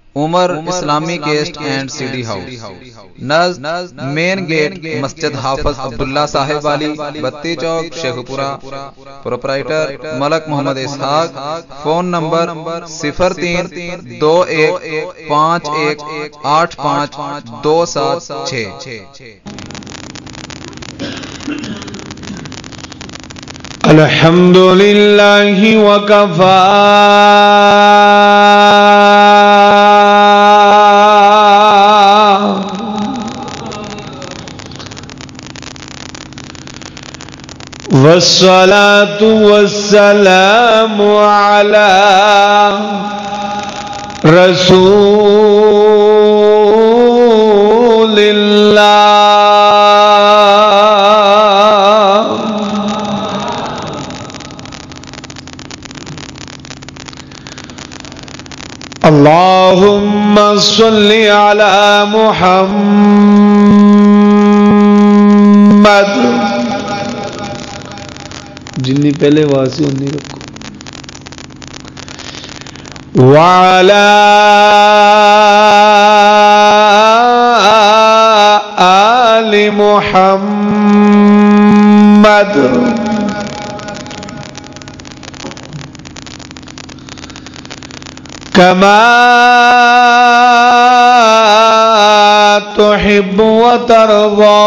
Umar Islami cassette and CD house ہاؤس، نزد main gate مسجد حافظ عبداللہ صاحب والی، Batti Chowk Sheikhupura. Proprietor Malik Muhammad Ishaq. Phone number 03-218185-276۔ الحمد للہ وکفا والصلاة والسلام على رسول الله اللهم صل على محمد، جنی پہلے واسی انہی رکھو، وعلى آل محمد كما تحب وترضى.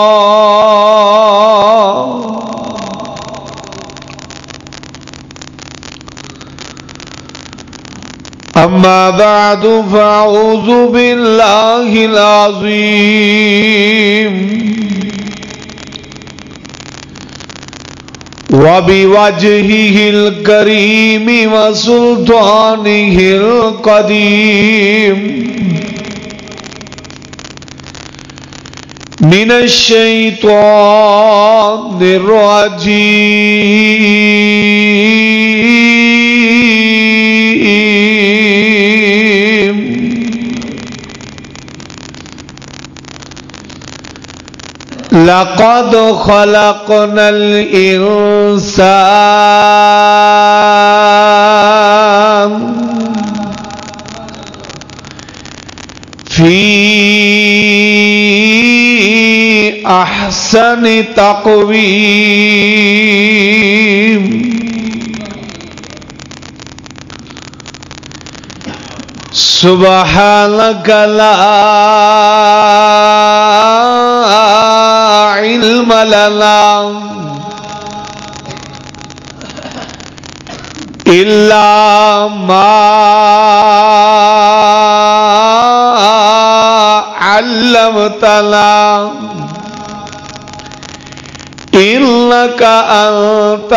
أما بعد فأعوذ بالله العظيم وبوجهه الكريم وسلطانه القديم من الشيطان الرجيم. لقد خلقنا الإنسان في أحسن تقويم. سبحانك لا علم لنا إلا ما علمتنا إنك أنت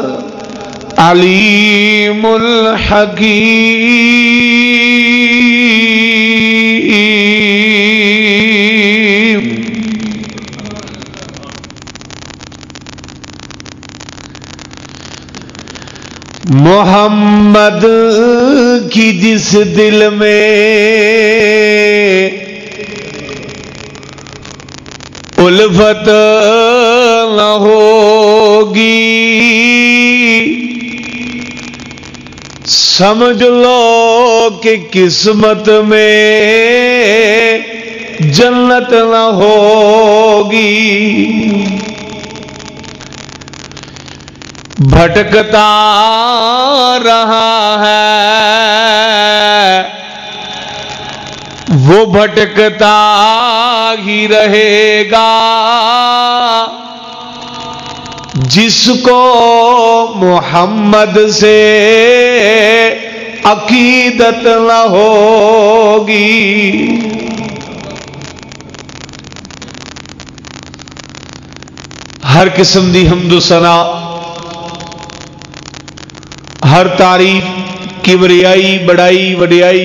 العليم الحكيم. محمد کی جس دل میں الفت نہ ہوگی، سمجھ لو کہ قسمت میں جنت نہ ہوگی. بھٹکتا رہا ہے وہ بھٹکتا ہی رہے گا، جس کو محمد سے عقیدت نہ ہوگی. ہر قسم دی حمد و ثنا، ہر تعریف، کبریائی، بڑائی، وڈیائی،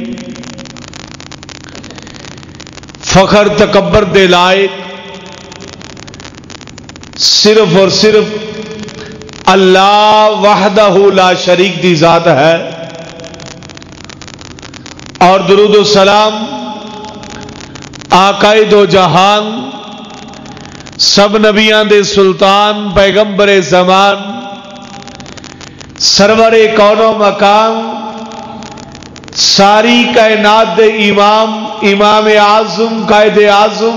فخر تکبر دے لائق صرف اور صرف اللہ وحدہ لا شریک دی ذات ہے. اور درود و سلام آقا دو جہان، سب نبیان دے سلطان، پیغمبر زمان، سرور کون و مکان، ساری کائنات دے امام اعظم قائد اعظم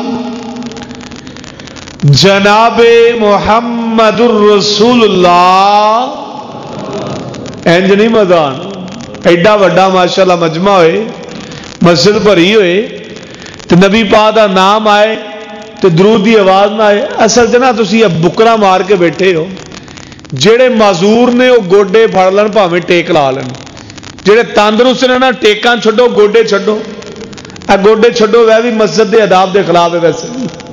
جناب محمد الرسول اللہ انج نہیں مدان ایڈا وڈا ماشاءاللہ مجمع ہوئے مسجد بھری ہوئے تو نبی پاک دا نام آئے تو درود دی آواز نہ آئے اصل جنا تسی اب بکرا مار کے بیٹھے ہو جڑے معذور نے وہ گوڈے پھڑ لن بھاویں ٹیک لا لن جڑے تندرست نے نا ٹیکاں چھڈو گوڈے چھڈو اے گوڈے چھڈو وہ بھی مسجد دے آداب دے خلاف ہے ویسے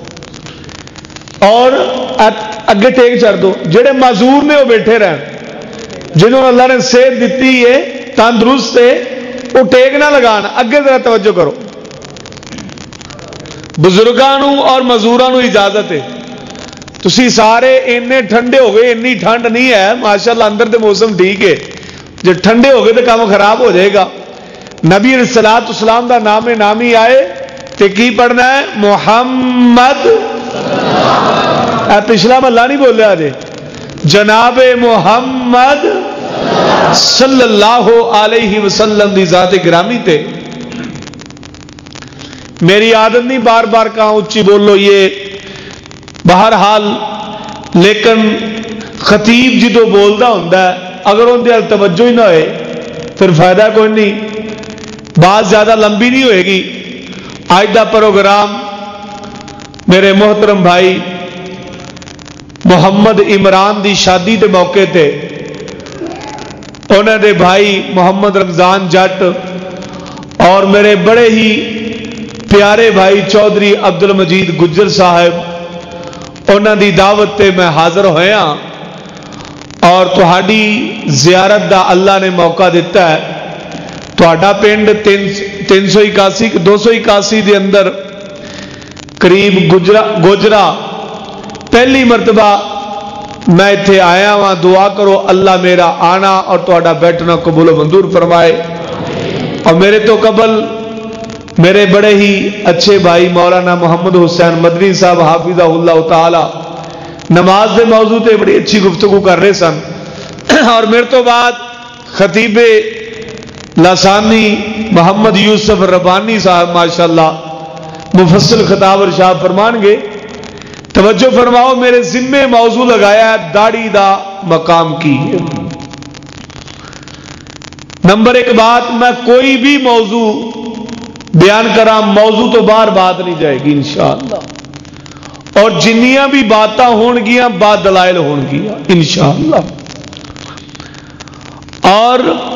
اور اگے ٹیک چڑھ دو جڑے معذور نے وہ بیٹھے رہن جنہوں اللہ نے صحت دیتی ہے تندرست ہے وہ ٹیک نہ لگان اگے ذرا توجہ کرو بزرگانوں اور معذورانوں اجازت ہے تسی سارے اینے ٹھنڈے ہو گئے انی ٹھنڈ نہیں ہے ماشاءاللہ اندر دے موسم ٹھیک ہے جو ٹھنڈے ہو گئے تو کام خراب ہو جائے گا نبی علیہ الصلوۃ والسلام دا نام نامی آئے تے کی پڑھنا ہے محمد پچھلا محلہ نہیں بولیا جی جناب محمد صلی اللہ علیہ وسلم دی ذات گرامی تے میری عادت نہیں بار بار کہاں اچھی بولو یہ بہرحال لیکن خطیب جی تو بولتا ہوں اگر ان دے توجہ ہی نہ ہوئے پھر فائدہ کوئی نہیں بات زیادہ لمبی نہیں ہوئے گی آج دا پروگرام میرے محترم بھائی محمد عمران دی شادی دے موقع تے انہوں دے بھائی محمد رمضان جٹ اور میرے بڑے ہی پیارے بھائی چودھری عبد المجید گجر صاحب انہوں دی دعوت تے میں حاضر ہویا اور تہاڈی زیارت دا اللہ نے موقع دیتا ہے تہاڈا پنڈ 281 دے اندر قریب گوجرا پہلی مرتبہ میں اتنے آیا ہاں دعا کرو اللہ میرا آنا اور تہاڈا بیٹھنا قبول و منظور فرمائے اور میرے تو قبل میرے بڑے ہی اچھے بھائی مولانا محمد حسین مدنی صاحب حافظہ اللہ تعالی نماز دے موضوع تے بڑی اچھی گفتگو کر رہے سن اور میرے تو بعد خطیب لسانی محمد یوسف ربانی صاحب ماشاءاللہ مفصل خطاب ارشاد فرمان گے توجہ فرماؤ میرے ذمے موضوع لگایا ہے داڑھی دا مقام کی نمبر ایک بات میں کوئی بھی موضوع بیان کرا موضوع تو باہر بات نہیں جائے گی انشاءاللہ اور جنیاں بھی باتاں ہون گیاں بات دلائل ہون گیا انشاءاللہ اور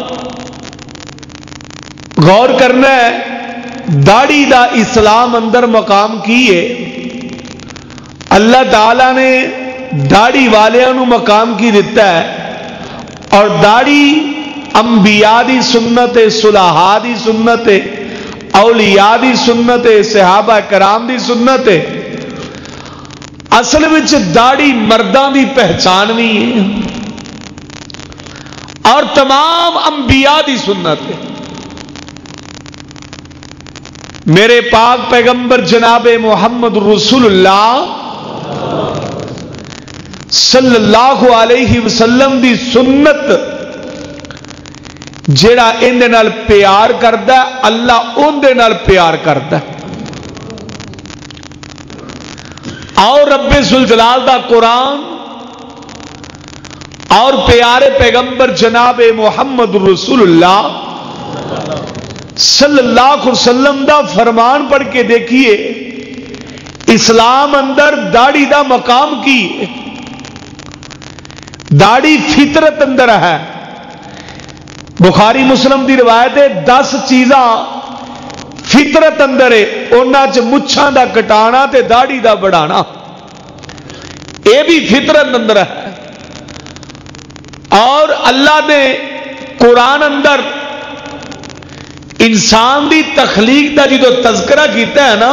غور کرنا ہے داڑھی دا اسلام اندر مقام کی ہے اللہ تعالیٰ نے داڑھی والوں نو مقام کی دیتا ہے اور داڑھی انبیاء دی سنت ہے صلحاء دی سنت ہے اولیاء دی سنت ہے صحابہ کرام دی سنت ہے اصل وچ داڑھی مرداں دی پہچان بھی ہے اور تمام انبیاء دی سنت ہے میرے پاک پیغمبر جناب محمد رسول اللہ صلی اللہ علیہ وسلم دی سنت جیڑا ان دے نال پیار کردا ہے اللہ ان دے نال پیار کردا ہے اور رب ذوالجلال دا قرآن اور پیارے پیغمبر جناب محمد رسول اللہ صلی اللہ علیہ وسلم دا فرمان پڑھ کے دیکھیے اسلام اندر داڑھی دا مقام کی داڑھی فطرت اندر ہے بخاری مسلم دی روایت ہے 10 چیزاں فطرت اندر ہے انہاں چ مچھاں دا کٹانا تے داڑھی دا بڑھانا اے بھی فطرت اندر ہے اور اللہ نے قرآن اندر انسان دی تخلیق دا جدو تذکرہ کیتا ہے نا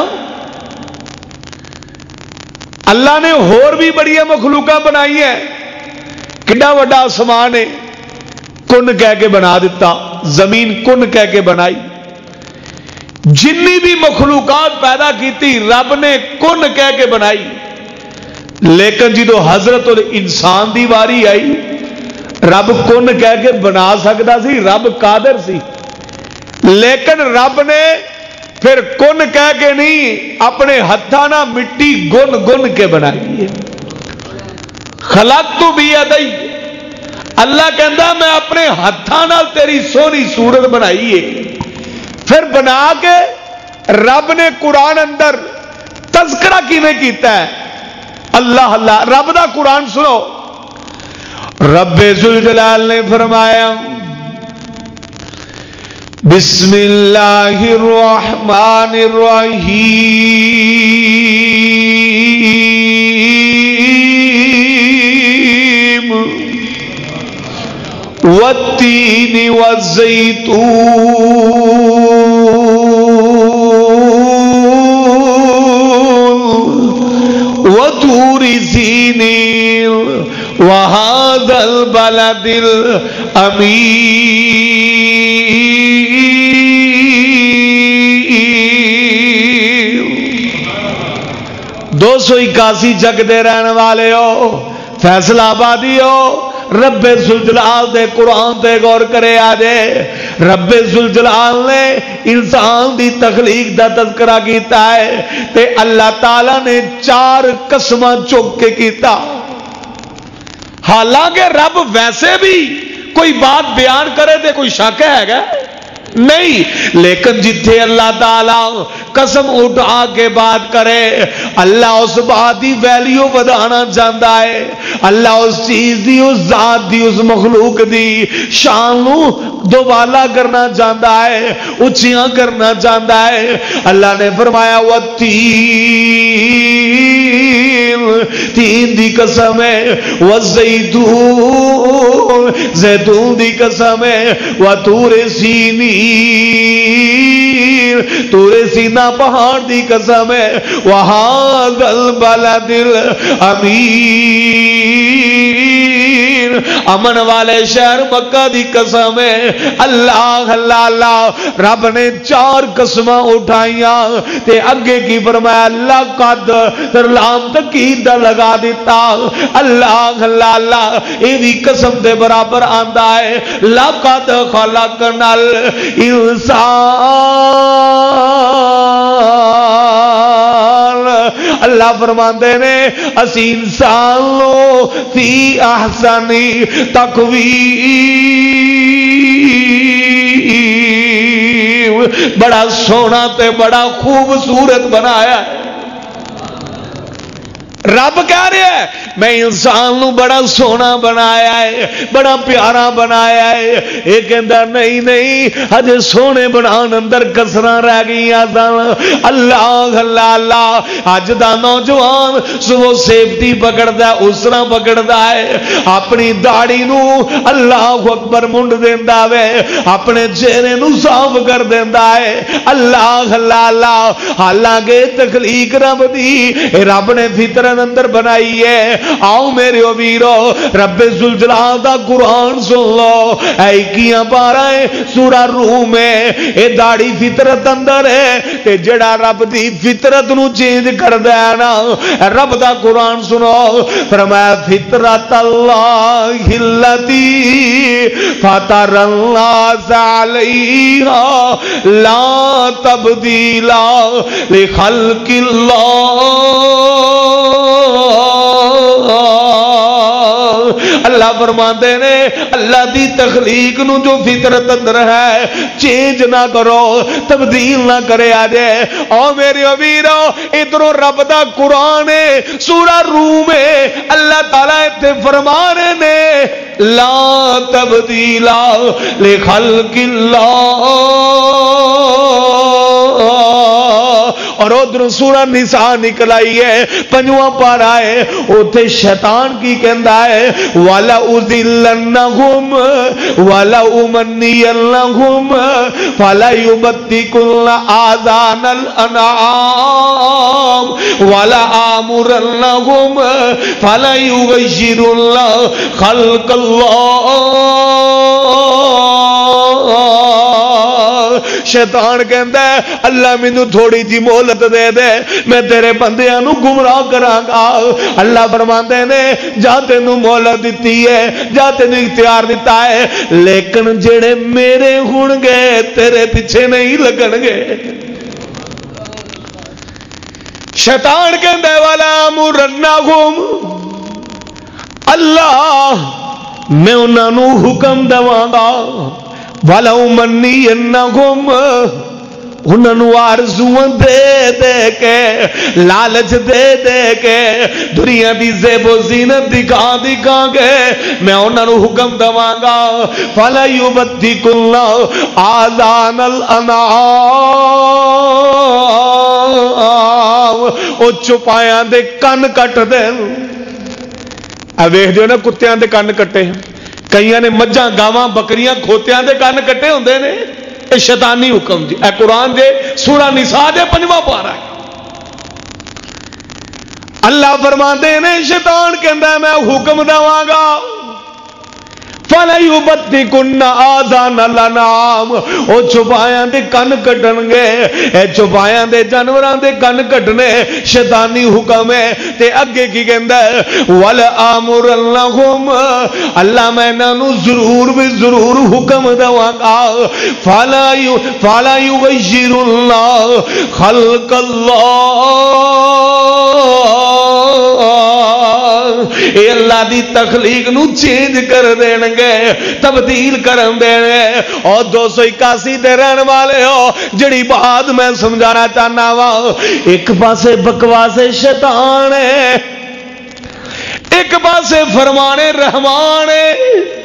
اللہ نے اور بھی بڑی مخلوقاں بنائی ہیں کڈا وڈا آسمان ہے کن کہہ کے بنا دیتا زمین کن کہہ کے بنائی جنی بھی مخلوقات پیدا کیتی رب نے کن کہہ کے بنائی لیکن جدو حضرت انسان دی واری آئی رب کن کہہ کے بنا سکتا سی رب قادر سی لیکن رب نے پھر کن کہہ کے نہیں اپنے ہتھاں نہ مٹی گن گن کے بنائی ہے. خلقت بیدی، اللہ کہندا میں اپنے ہتھاں نال تیری سونی صورت بنائی ہے. پھر بنا کے رب نے قرآن اندر تذکرہ کیویں کیتا ہے. اللہ اللہ رب دا قرآن سنو. رب ذوالجلال نے فرمایا بسم اللہ الرحمن الرحیم والتین والزیتون وطور سینین وهذا البلد الامین. 281 جگ دے رہنے والے ہو، فیصلہ آبادی ہو، رب ذوالجلال دے قرآن تے غور کرے آجے. رب ذوالجلال نے انسان دی تخلیق دا تذکرہ کیتا ہے تے اللہ تعالی نے 4 قسماں چک کے کیتا. حالانکہ رب ویسے بھی کوئی بات بیان کرے تے کوئی شک ہے گا نہیں، لیکن جتھے اللہ تعالی قسم اٹھا کے بات کرے اللہ اس بات دی ویلیو بڑھانا چاہتا ہے. اللہ اس چیز دی، اس ذات دی، اس مخلوق دی شان نو دوبالا کرنا چاہتا ہے، اچھیاں کرنا چاہتا ہے. اللہ نے فرمایا تین دی قسم ہے، والزیتون زیتون دی قسم ہے، وطور سینین طور سینا پہاڑ دی قسم ہے، وہذا البلد الامین امن والے شہر مکہ دی قسم ہے. اللہ اللہ اللہ رب نے 4 قسماں اٹھائیاں تے اگے کی فرمایا لقد لام تکید لگا دیتا. اللہ اللہ اللہ یہ بھی قسم دے برابر آندا ہے. لقد خلقنا الانسان، اللہ فرماندے نے اسی انسان لو فی احسنی تقویم بڑا سونا تے بڑا خوبصورت بنایا ہے. رب کہہ رہا ہے میں انسان نو بڑا سونا بنایا ہے، بڑا پیارا بنایا ہے. یہ کہندا نہیں نہیں ہجے سونے بنان اندر کسراں رہ گئیاں سن. اللہ اللہ اللہ اج دا نوجوان صبح سیفٹی پکڑدا ہے، اسرا پکڑدا ہے، اپنی داڑھی نو اللہ اکبر منڈ دیندا وے، اپنے چہرے نو صاف کر دیندا ہے. اللہ اللہ اللہ حالانکہ تخلیق رب دی رب نے فطرت اندر بنائی ہے. آؤ میرے ویرو رب ذوالجلال دا قرآن سن لو. 21 پارہ سورہ روم میں اے داڑھی فطرت اندر ہے تے جڑا رب دی فطرت نو چینج کردا ہے نا رب دا قرآن سنو. فرمایا فطرت اللہ التی فطر الناس علیہا لا تبدیل لخلق اللہ فرماندے نے اللہ دی تخلیق نو جو فطرت اندر ہے چینج نہ کرو، تبدیل نہ کرے آجے. او میرے ویرو ادھروں رب دا قرآن ہے سورہ روم ہے اللہ تعالیٰ تے فرمانے نے لا تبدیل لخلق اللہ. اور ادھر سورہ نساء نکل آئی ہے 5واں پارہ ہے اوتھے شیطان کی کہندا ہے والا اذلنہم والا امنینہم فلا یبتکن آذان الانعام ولا آمرنہم فلا یغیرن خلق اللہ. شیطان کہندا ہے اللہ مینوں تھوڑی جی مہلت دے دے میں تیرے بندیاں نو گمراہ کراں گا۔ اللہ فرماندے نے جا تینوں مہلت دتی ہے، جا تینوں اختیار دیتا ہے، لیکن جڑے میرے ہون گے تیرے پیچھے نہیں لگن گے۔ شیطان کہندا ہے والا مرنہم، اللہ میں انہاں نو حکم دواں گا وَلَوْ مَنِّيَنَّهُمْ انہاں نو آرزواں دے دے کے لالچ دے دے کے دنیا دی زیب و زینت دکھا دکھا کے میں انہاں نو حکم دواں گا فَلَا يُبَتِّكُنَّ آذَانَ الْأَنْعَامِ او چپایاں دے کن کٹ دے۔ ویکھ دیو نا کتیاں دے کن کٹے، کئیاں نے مجھاں گاواں بکریاں کھوتیاں دے کن کٹے ہوندے نے، اے شیطانی حکم جی، اے قرآن دے سورہ نساء دے 5واں پارہ ہے۔ اللہ فرماندے نے شیطان کہندا میں حکم دواں گا فَلَا يُبَتِّكُنَّ آذَانَ الْأَنْعَامِ او چوپایاں دے کن کٹن گے، اے چوپایاں دے جانوراں دے کن کٹنے شیطانی حکم ہے۔ تے اگے کی کہندا ہے وَلَآمُرَنَّهُمْ اللہ میں انہاں نو ضرور بھی ضرور حکم دواں گا فَلَا يُغَيِّرُ اللَّهُ خَلْقَ اے اللہ دی تخلیق نو چینج کر دین گے، تبدیل کرن دین گے۔ اور 281 دے رہن والے ہو جڑی بات میں سمجھانا چاہنا وا، ایک پاسے بکواس شیطان ہے، ایک پاسے فرمان رحمان ہے،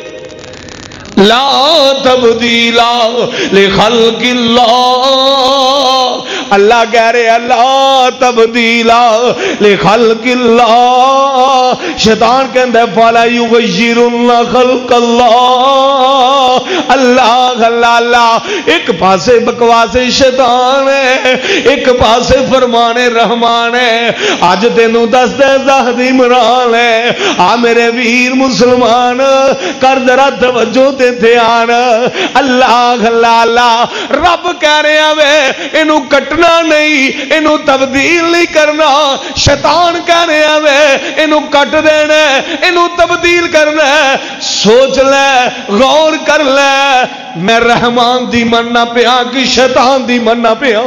لا تبدیل لخلق اللہ، اللہ کہہ رہے اللہ تبدیل لخلق اللہ۔ شیطان کہندا ہے فَلَا يُغَيِّرُنَّ خَلْقَ اللَّهِ اللہ اللہ اللہ، ایک پاسے بکواس شیطان ہے، ایک پاسے فرمان رحمان ہے۔ آج تینوں دس دے زہد عمران ہے، آ میرے ویر مسلمان کر ذرا توجہ تے دھیان۔ اللہ اللہ اللہ رب کہہ رہے ہیں اینو کٹنا نہیں، اینو تبدیل نہیں کرنا۔ شیطان کہہ رہے ہیں اینو کٹ دینا، اینو تبدیل کرنا۔ سوچ لے، غور کر لے، میں رحمان دی مننا پیا کہ شیطان دی مننا پیا؟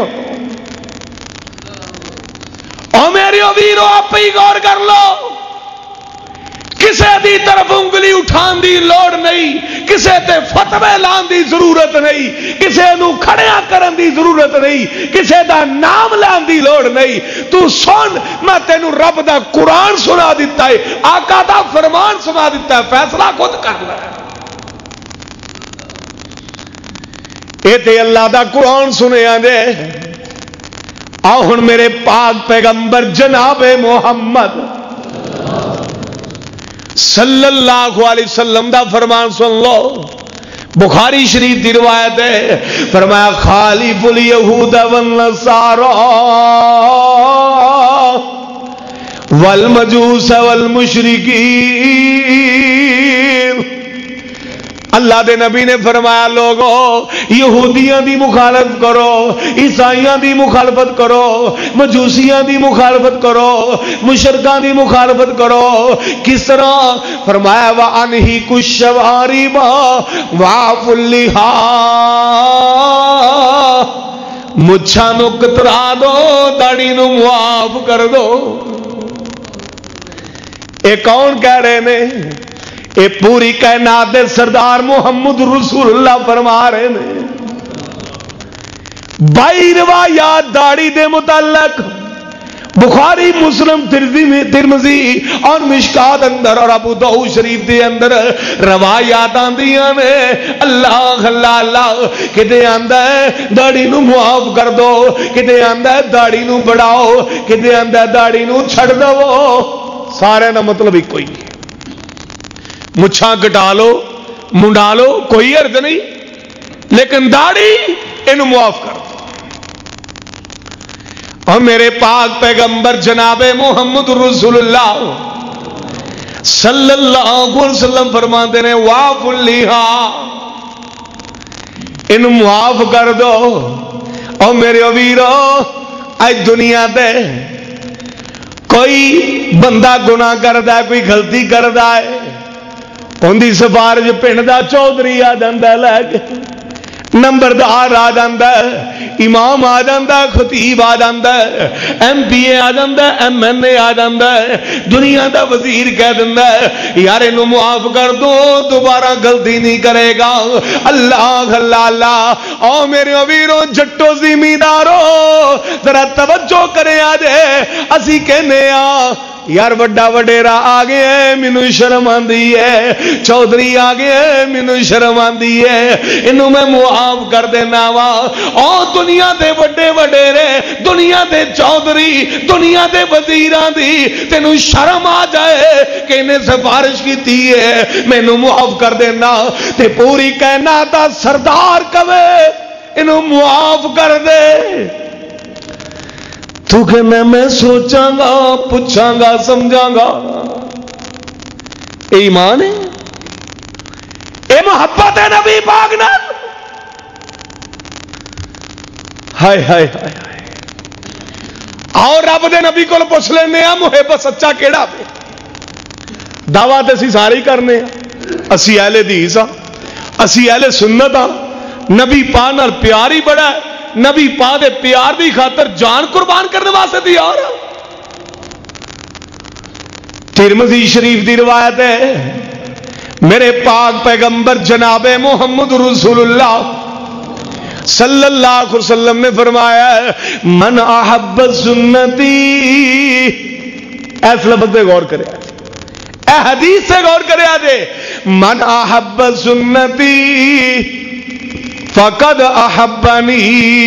او میری ویرو آپ ہی غور کر لو، کسے دی طرف انگلی اٹھان دی لوڑ نہیں، کسے تے فتوے لان دی ضرورت نہیں، کسے نو کھڑیاں کرن دی ضرورت نہیں، کسے دا نام لان دی لوڑ نہیں۔ تو سن، میں تینو رب دا قرآن سنا دیتا ہے، آقا دا فرمان سنا دیتا ہے، فیصلہ خود کر لے۔ اے تے اللہ دا قرآن سنے آنے آؤ ہن میرے پاک پیغمبر جناب محمد صلی اللہ علیہ وسلم دا فرمان سن لو۔ بخاری شریف دی روایت ہے، فرمایا خالف الیہود والنصارى والمجوس والمشرکین۔ اللہ دے نبی نے فرمایا لوگو یہودیاں دی مخالفت کرو، عیسائیاں دی مخالفت کرو، مجوسیاں دی مخالفت کرو، مشرکان دی مخالفت کرو۔ کس طرح؟ فرمایا وَأَنْهِكُ الشَّوَارِبَ وَعَفُ اللِّحَا، مچھاں نو کترا دو، داڑھی نو معاف کر دو۔ اے کون کہہ رہے نے؟ اے پوری کائنات دے سردار محمد رسول اللہ فرما رہے ہیں۔ 22 روایات داڑھی دے متعلق بخاری، مسلم، ترمذی اور مشکات اندر اور ابو داؤد شریف دے اندر روایات آندیاں نے۔ اللہ اللہ اللہ، کتے آندا ہے داڑھی نو معاف کر دو، کتے آندا ہے داڑھی نو بڑھاؤ، کتے آندا ہے داڑھی نو چھڑ دو۔ سارے دا مطلب ایک کوئی نہیں۔ مچھاں کٹا لو، منڈا لو، کوئی عرض نہیں، لیکن داڑھی انہوں معاف کر دو۔ اور میرے پاک پیغمبر جناب محمد رسول اللہ صلی اللہ علیہ وسلم فرماتے ہیں واف اللحا، انہوں معاف کر دو۔ اور میرے ویرو اج دنیا تے کوئی بندہ گناہ کرتا ہے، کوئی غلطی کرتا ہے، ان کی سفارش پنڈ دا چودھری آ جاتا لے کے، نمبردار آ جاتا ہے، امام آ جاتا ہے، خطیب آ جاتا ہے، ایم پی اے آ جاتا ہے، ایم این اے آ جاتا ہے، دنیا دا وزیر کہہ دیتا ہے یار انہوں معاف کر دو، دوبارہ غلطی نہیں کرے گا۔ اللہ اللہ اللہ، او میرے ویرو جٹو زمیندارو ذرا توجہ کرے آ جے، اسی کہنے آ یار وڈا وڈیرا آ گیا مینوں شرم آندی ہے، چودھری آ گیا مینوں شرم آندی ہے، انہوں میں معاف کر دینا وا۔ او دنیا دے وڈے وڈیرے، دنیا دے چودھری، دنیا دے وزیراں دی تینوں شرم آ جائے کہ انہیں سفارش کیتی ہے مینوں معاف کر دینا، تے پوری کائنات دا سردار کہے انہوں معاف کر دے، تو کہنا میں سوچاں گا، پوچھاں گا، سمجھاں گا۔ اے ایمان ہے، اے محبت ہے نبی پاک نال۔ ہائے ہائے ہائے ہائے، اور رب دے نبی کو پوچھ لینے آ محب سچا کیڑا پہ؟ دعویٰ تے اسی سارے کرنے ہیں، اسی اہل حدیث ہاں، اسی اہل سنت ہاں، نبی پاک نال پیار ہی بڑا ہے، نبی پاک دے پیار دی خاطر جان قربان کرنے واسطے تیار۔ ترمذی شریف دی روایت ہے، میرے پاک پیغمبر جناب محمد رسول اللہ صلی اللہ علیہ وسلم نے فرمایا ہے من احب سنتی، ایس لفظ پہ غور کرے، اے حدیث سے غور کرے آجے، من احب سنتی فقد احبنی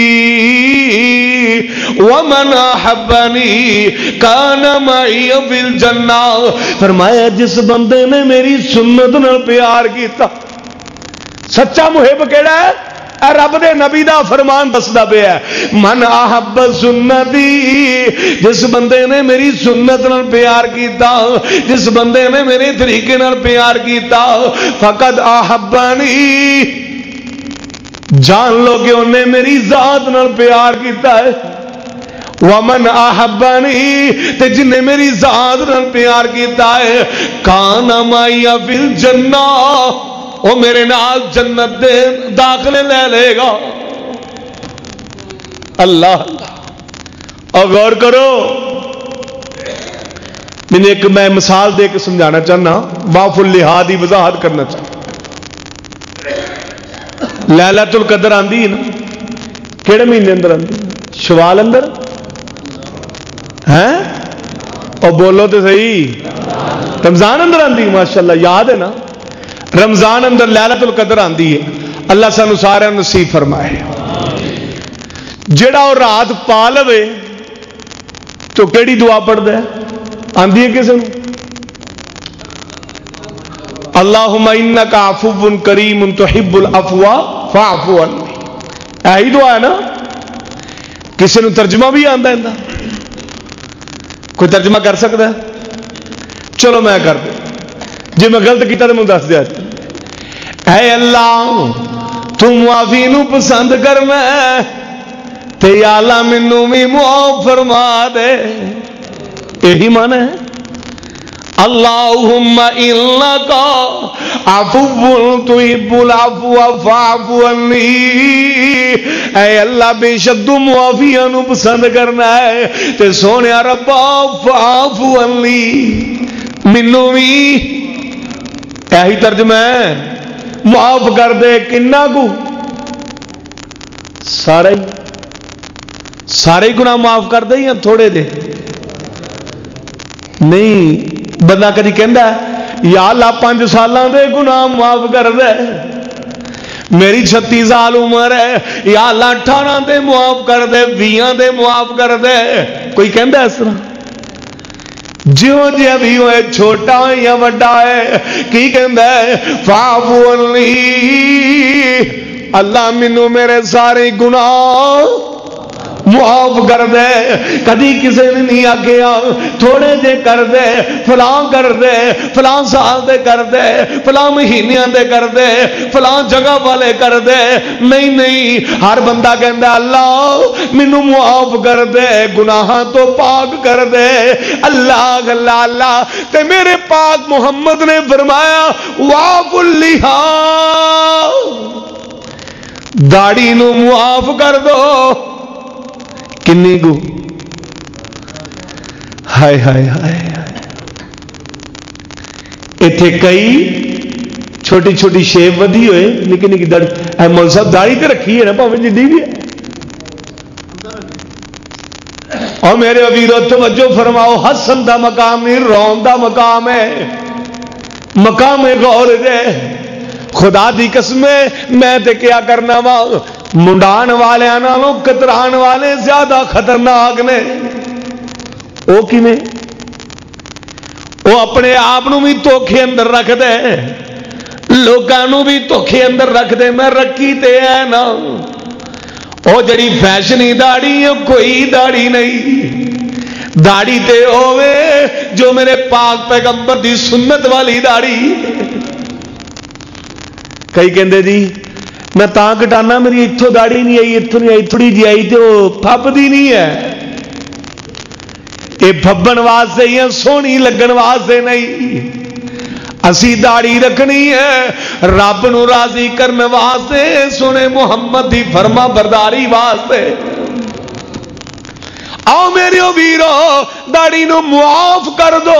ومن احبنی کان معی فی الجنہ۔ فرمایا جس بندے نے میری سنت نال پیار کیتا، سچا محب کیڑا ہے؟ اے رب دے نبی دا فرمان دسدا پیا ہے، من احب سنتی، جس بندے نے میری سنت نال پیار کیتا، جس بندے نے میرے طریقے نال پیار کیتا، فقد احبنی، جان لو کہ انہیں میری ذات نال پیار کیتا ہے، ومن احبنی، تے جن نے میری ذات نال پیار کیتا ہے، کان معی فی الجنہ، وہ میرے نال جنت دے داخلے لے لے گا۔ اللہ اور غور کرو، میں مثال دے کے سمجھانا چاہنا، واف اللحاظ دی وضاحت کرنا چاہنا۔ لیلۃ القدر آندی ہے نا، کیڑے مہینے اندر آندی؟ شوال اندر ہیں؟ اور بولو تو صحیح، رمضان اندر آندی، ماشاءاللہ یاد ہے نا، رمضان اندر لیلۃ القدر آندی ہے۔ اللہ سانو سارے نصیب فرمائے۔ جڑا وہ رات پا لوے تو کیڑی دعا پڑھدا ہے؟ آندی ہے کسے نوں؟ اللہم انک عفو کریم تحب العفو فاعف عنی، یہی دعا ہے نا؟ کسی نوں ترجمہ بھی آندا ہے؟ کوئی ترجمہ کر سکتا ہے؟ چلو میں کر دوں، جی میں غلط کیتا تو مجھے دس دیا۔ اے اللہ تو معافی نو پسند کرنا تے یا اللہ مینوں بھی معاف فرما دے، یہی معنی ہے۔ اللہم انک عفو تحب العفو فاعف عنی، اے اللہ بے شک تو معافیاں نو پسند کرنا ہے تے سونیا ربا فاعف عنی، مینوں بھی یہی ترجمہ ہے، معاف کر دے۔ کنا کو؟ سارے گناہ معاف کر دے یا تھوڑے دے؟ نہیں، بندہ کدی کہندا ہے یا اللہ 5 سالاں دے گناہ معاف کر دے، میری 36 سال عمر ہے، یا اللہ 18 دے معاف کر دے، 20 دے معاف کر دے؟ کوئی کہندا اس طرح؟ جو جی ابھی ہوئے چھوٹا یا بڑا ہے، کی کہندا ہے؟ فاعف عنی، اللہ مینوں میرے سارے گناہ معاف کر دے. کدی کسی نے نہیں آخیا تھوڑے جے کر دے, فلاں کر دے, فلاں سال دے کر دے, فلاں مہینیاں دے کر دے, فلاں جگہ والے کر دے. نہیں نہیں, ہر بندہ کہندا اللہ مینوں معاف کر دے, گناہاں تو پاک کر دے. اللہ اللہ اللہ. تے میرے پاک محمد نے فرمایا واف اللحا, داڑھی نو معاف کر دو. کنی کو ہائے ہائے ہائے. اتنے کئی چھوٹی چھوٹی شیپ ودی ہوئے, نکی نکی داڑھی. مول صاحب داڑھی تو رکھی ہے نا پاویں جڈی بھی ہے. اور میرے ویرو توجہ فرماؤ, ہسن دا مقام نہیں, رون دا مقام ہے. مقام غور دے. خدا دی قسم میں تے کیا کرنا وا, منڈان والے نالوں کتران والے زیادہ خطرناک نے. وہ کیویں؟ وہ اپنے آپ بھی دھوکھے اندر رکھ دے, لوگوں بھی دھوکھے اندر رکھ دے. میں رکھی تے ہے نا, وہ جڑی فیشنی داڑھی ہے کوئی داڑھی نہیں. داڑھی تے ہوے جو میرے پاک پیغمبر دی سنت والی داڑھی. کئی کہندے جی میں تاں کٹانا میری اتوں داڑھی نہیں آئی, اتوں نہیں آئی, تھوڑی جی آئی تو پھبدی نہیں ہے. یہ پھبن واسطے یا سونی لگن واسطے نہیں. اسی داڑھی رکھنی ہے رب نو راضی کرنے واسطے, سونے محمد دی فرما برداری واسطے. آؤ میرے ویرو داڑھی نو معاف کر دو.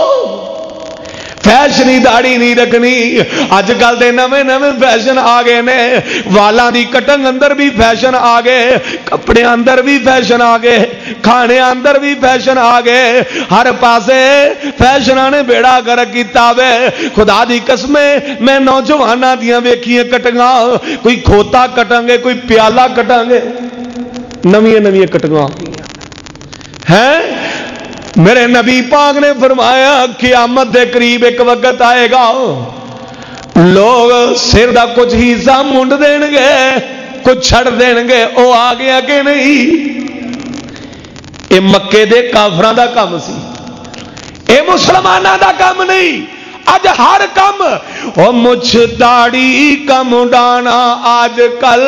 فیشنی داڑھی نہیں رکھنی. اج کل دے نویں نویں فیشن آ گئے نے. والاں دی کٹنگ اندر بھی فیشن آ گئے, کپڑے اندر بھی فیشن آ گئے, کھانے اندر بھی فیشن آ گئے. ہر پاسے فیشناں نے بیڑا گرک کیتا وے. خدا دی قسم میں نوجواناں دیاں ویکھیاں کٹنگاں, کوئی کھوتا کٹاں گے, کوئی پیالہ کٹاں گے, نویاں نویاں کٹنگاں ہیں. میرے نبی پاک نے فرمایا قیامت دے قریب ایک وقت آئے گا, لوگ سر دا کچھ حصہ منڈ دین گے, کچھ چھڑ دین گے. او آ گیا کہ نہیں؟ اے مکے دے کافراں دا کام سی, اے مسلماناں دا کام نہیں. اج ہر کم او مچھ داڑھی کا منڈانا آج کل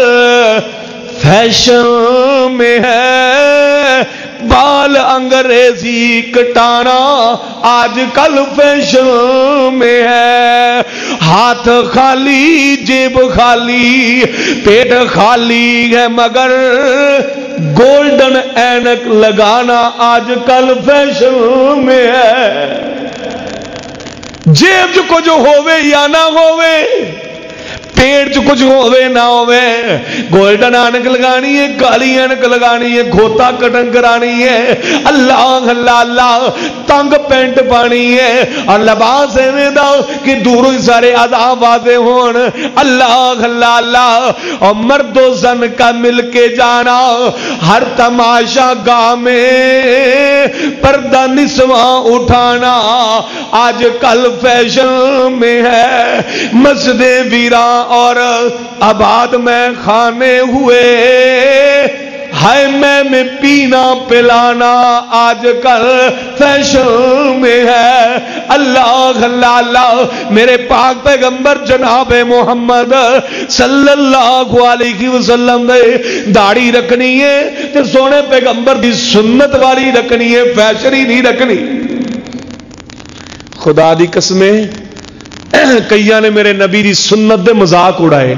فیشن میں ہے, بال انگریزی کٹانا آج کل فیشن میں ہے. ہاتھ خالی جیب خالی پیٹ خالی ہے, مگر گولڈن اینک لگانا آج کل فیشن میں ہے. جیب جو کچھ ہووے یا نہ ہووے, پیٹ چ کچھ ہووے نہ ہووے, گولڈن اینک لگانی ہے, کالی اینک لگانی ہے, کھوتا کٹن کرانی ہے. اللہ اللہ اللہ. تنگ پینٹ پانی ہے اور لباس ایویں دا کہ دوروں ہی سارے عذاب واضح ہون. اللہ اللہ اللہ. اور مرد و زن کا مل کے جانا, ہر تماشا گاہ میں پردہ نسواں اٹھانا آج کل فیشن میں ہے. مسجد ویراں اور آباد میں خانے ہوئے, ہائے میں پینا پلانا آج کل فیشن میں ہے. اللہ اللہ اللہ. میرے پاک پیغمبر جناب محمد صلی اللہ علیہ وسلم نے داڑھی رکھنی ہے تے سونے پیغمبر دی سنت والی رکھنی ہے, فیشن ہی نہیں رکھنی. خدا دی قسمیں کئیاں نے میرے نبی دی سنت دے مذاق اڑائے.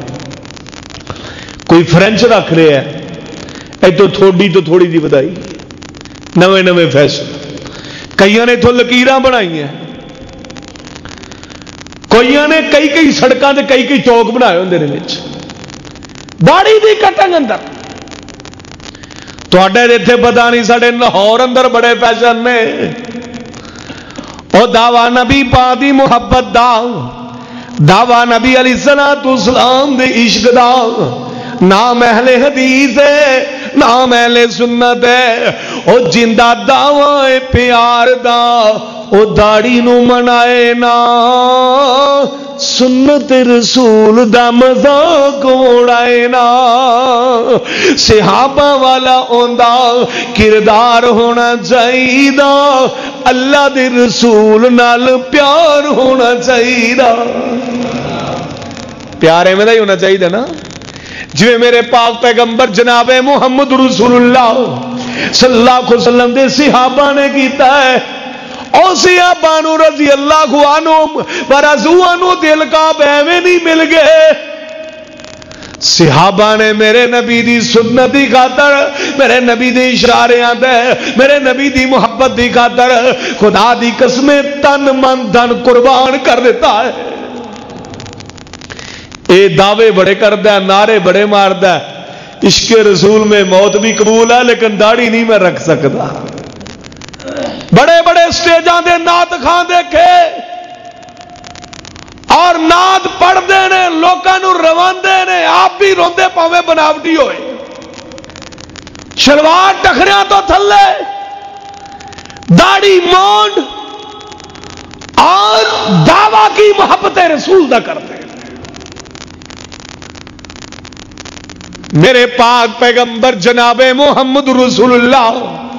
کوئی فرینچ رکھ رہے ہیں, تو تھوڑی دی بدائی, نویں نویں فیشن. کئیاں نے تو لکیراں بنائی ہیں, کوئیاں نے کئی سڑکاں تے کئی چوک بنائے ہوندے نے وچ داڑھی دی کٹنگ اندر. تواڈے ایتھے پتہ نہیں, ساڈے لاہور اندر بڑے فیشن نے. او دعویٰ نبی پاک دی محبت دا, دعویٰ نبی علیہ الصلوۃ والسلام دے عشق دا. نام اہل حدیث ہے, نام اہل سنت ہے. او جندہ دعوی پیار دا, او داڑھی نو منائے نا سنت رسول دا مذاق اڑائے نا صحابہ والا اوندا کردار ہونا چاہیے اللہ دے رسول نال پیار ہونا چاہیے پیارے میں ہی ہونا چاہیے نا جی میرے پاک پیغمبر جناب محمد رسول اللہ صلی اللہ علیہ وسلم دے صحابہ نے کیتا ہے او صحابہ نو رضی اللہ عنہم ورضوا عنہ دل کا ایویں نہیں مل گئے صحابہ نے میرے نبی دی سنت دی خاطر میرے نبی دی اشاریاں تے میرے نبی دی محبت دی خاطر خدا دی قسمیں تن من دھن قربان کر دیتا ہے اے دعوے بڑے کردا ہے نعرے بڑے ماردا ہے عشق رسول میں موت بھی قبول ہے لیکن داڑھی نہیں میں رکھ سکتا بڑے بڑے سٹیجاں دے نعت خان دیکھے اور نعت پڑھتے ہیں لوگوں کو رواندے نے آپ بھی روندے پاویں بناوٹی ہوئے شلوار ٹکھریاں تو تھلے داڑھی مونڈ اور دعویٰ کی محبت رسول دا کرتے میرے پاک پیغمبر جناب محمد رسول اللہ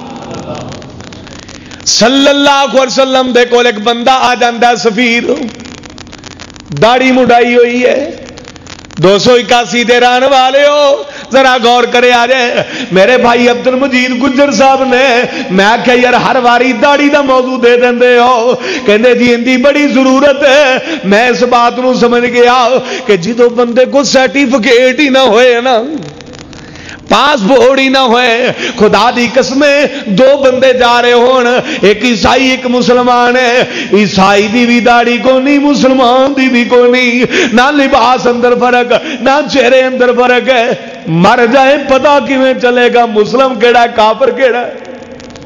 صلی اللہ علیہ وسلم دے کول ایک بندہ آ جاندہ سفیر داڑھی مڈائی ہوئی ہے 281 دے ران والے ہو ذرا غور کرے آ جائے میرے بھائی عبد المجید گجر صاحب نے میں کہ یار ہر واری داڑھی دا موضوع دے دیندے ہو کہندے جی اندی بڑی ضرورت ہے میں اس بات نو سمجھ گیا کہ جدوں بندے کو سرٹیفکیٹ ہی نہ ہوئے نا پاسپورٹ ہی نہ ہوئے خدا دی قسمیں دو بندے جا رہے ہون ایک عیسائی ایک مسلمان ہے عیسائی دی بھی داڑھی کو نہیں مسلمان دی بھی کو نہیں نہ لباس اندر فرق نہ چہرے اندر فرق ہے مر جائے پتہ کیویں چلے گا مسلم کیڑا ہے کافر کیڑا ہے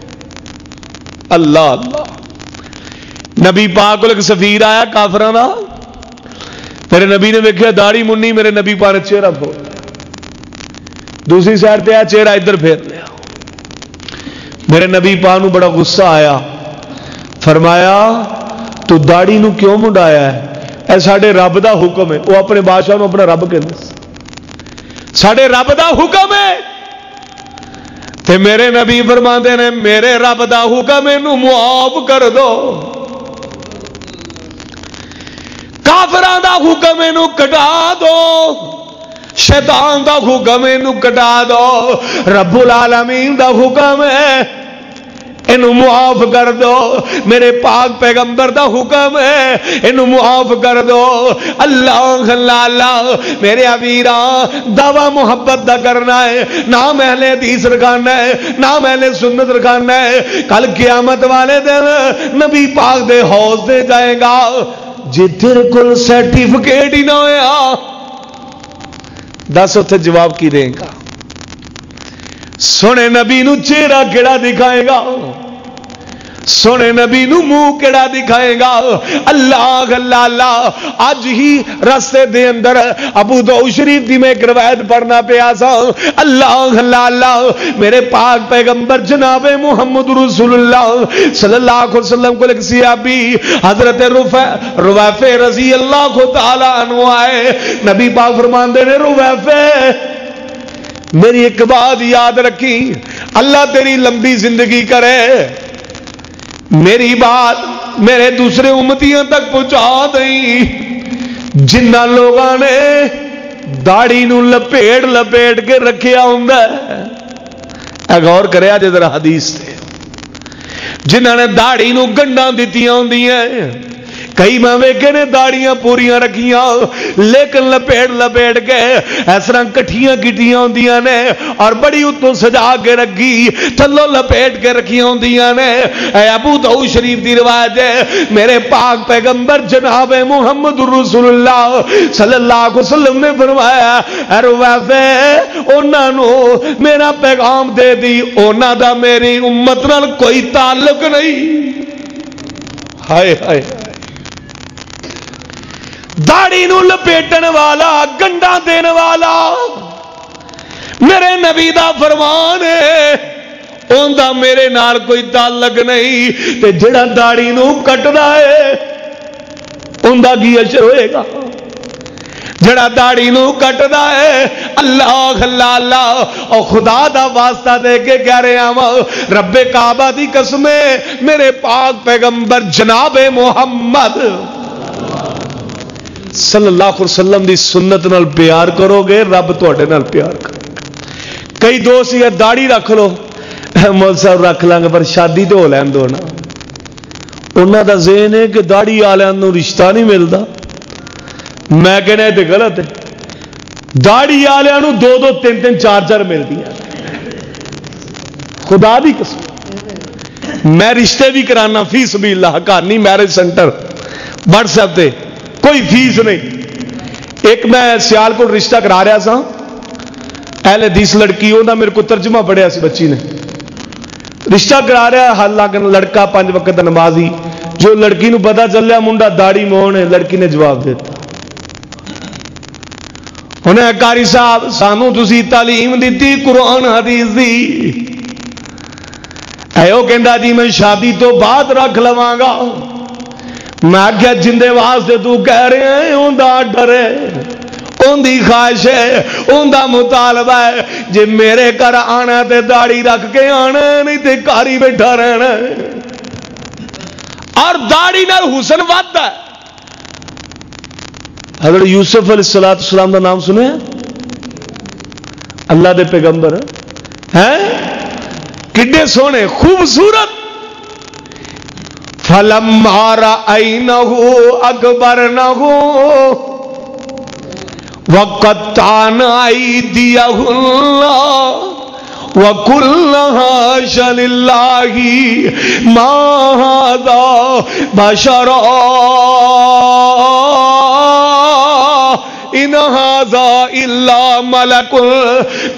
اللہ اللہ نبی پاک کو ایک سفیر آیا کافراں دا میرے نبی نے ویکھیا داڑھی منی میرے نبی پاک نے چہرہ پھوڑ دوسری سائڈ تے چہرہ ادھر پھیر لیا میرے نبی پاک نو بڑا غصہ آیا فرمایا تو داڑھی نو کیوں منڈایا ہے اے ساڈے رب دا حکم ہے وہ اپنے بادشاہ نو اپنا رب کہندے ساڈے رب دا حکم ہے تے میرے نبی فرماندے نے میرے رب دا حکم اینو معاف کر دو کافراں دا حکم اینو کٹا دو شیطان دا حکم اینو کٹا دو رب العالمین دا حکم ہے اینو معاف کر دو میرے پاک پیغمبر دا حکم ہے اینو معاف کر دو اللہ اللہ میرے امیراں دعویٰ محبت دا کرنا ہے نام اہل حدیث رکھانا ہے نام اہل سنت رکھانا ہے کل قیامت والے دن نبی پاک دے حوض دے جائے گا جی تیرے کول سرٹیفکیٹ ہی نہ ہویا دس اتنے جواب کی دیں گا سونے نبی نو چہرہ کیڑا دکھائے گا سونے نبی نو منہ کیڑا دکھائے گا اللہ اللہ اللہ اج ہی راستے دے اندر ابو داؤد شریف دی میں ایک روایت پڑھنا پیا سا اللہ اللہ اللہ میرے پاک پیغمبر جناب محمد رسول اللہ صلی اللہ علیہ وسلم کو ایک صحابی حضرت رویفہ رضی اللہ تعالی عنہ آئے نبی پاک فرماندے نے رویفہ میری ایک بات یاد رکھی اللہ تیری لمبی زندگی کرے میری بات میرے دوسرے امتیاں تک پہنچا دیں جنہ لوگاں نے داڑھی نو لپیٹ لپیٹ کے رکھیا ہوندا ہے غور کریا جے ذرا حدیث تے جنہاں نے داڑھی نو گنڈاں دتیاں ہوندیاں کئی ماں ویکھے نے داڑیاں پوریاں رکھیاں لیکن لپیٹ لپیٹ کے اس طرح کٹھیاں کیٹیاں ہوندیاں نے اور بڑی اتوں سجا کے رکھی تھلوں لپیٹ کے رکھیاں ہوندیاں نے اے ابو داؤد شریف دی روایت ہے میرے پاک پیغمبر جناب محمد رسول اللہ صلی اللہ علیہ وسلم نے فرمایا اے رویفہ انہاں نو میرا پیغام دے دی انہاں دا میری امت نال کوئی تعلق نہیں ہائے ہائے داڑھی نو لپیٹن والا گنڈا دین والا میرے نبی دا فرمان ہے اون دا میرے نال کوئی تعلق نہیں تے جڑا داڑھی نو کٹدا ہے اندا کی اثر ہوئے گا؟ جڑا داڑھی نو کٹدا ہے اللہ اللہ اللہ اور خدا دا واسطہ دے کے کہہ رہے ہیں رب کعبہ دی قسم میرے پاک پیغمبر جناب محمد صلی اللہ علیہ وسلم دی سنت نال پیار کرو گے رب تواڈے نال پیار کرے گا۔ کئی دوست یہ داڑھی رکھ لو مول صاحب رکھ لیں گے پر شادی تو ہو لین دو نا، انہاں دا ذہن ہے کہ داڑھی والوں نوں رشتہ نہیں ملتا۔ میں کہنا یہ غلط ہے، داڑھی والوں دو دو تین تین چار چار ملتی ہیں خدا دی قسم۔ میں رشتے بھی کرانا فی سبیل اللہ، گھر نہیں میرج سینٹر واٹس ایپ تے کوئی فیس نہیں۔ ایک میں سیال کو رشتہ کرا رہا سا اہل حدیث لڑکی، انہاں میرے کو ترجمہ پڑھیا سی، بچی نے رشتہ کرا رہا حالانکہ لڑکا 5 وقت نمازی، جو لڑکی نو پتا چلیا منڈا داڑھی مون ہے، لڑکی نے جواب دیتا انہیں قاری صاحب سانو تسی تعلیم دیتی قرآن حدیث دی، ایو کہندا جی میں شادی تو بعد رکھ لواں گا۔ میں کیا جندے واسطے تو کہہ رہے ہیں اوندا ڈر ہے، اوندی خواہش ہے، اوندا مطالبہ ہے، جے میرے گھر آنا تے داڑھی رکھ کے آنا نہیں تے کاری بیٹھا رہنا۔ اور داڑھی نال حسن ودا ہے۔ حضرت یوسف علیہ السلام دا نام سنے اللہ دے پیغمبر ہیں کڈے سونے خوبصورت۔ فَلَمَّا رَأَيْنَهُ أَكْبَرْنَهُ وَقَطَّعْنَ أَيْدِيَهُنَّ وَقُلْنَ حَاشَ لِلَّهِ مَا هَذَا بَشَرٌ إِنْ هَذَا إِلَّا مَلَكٌ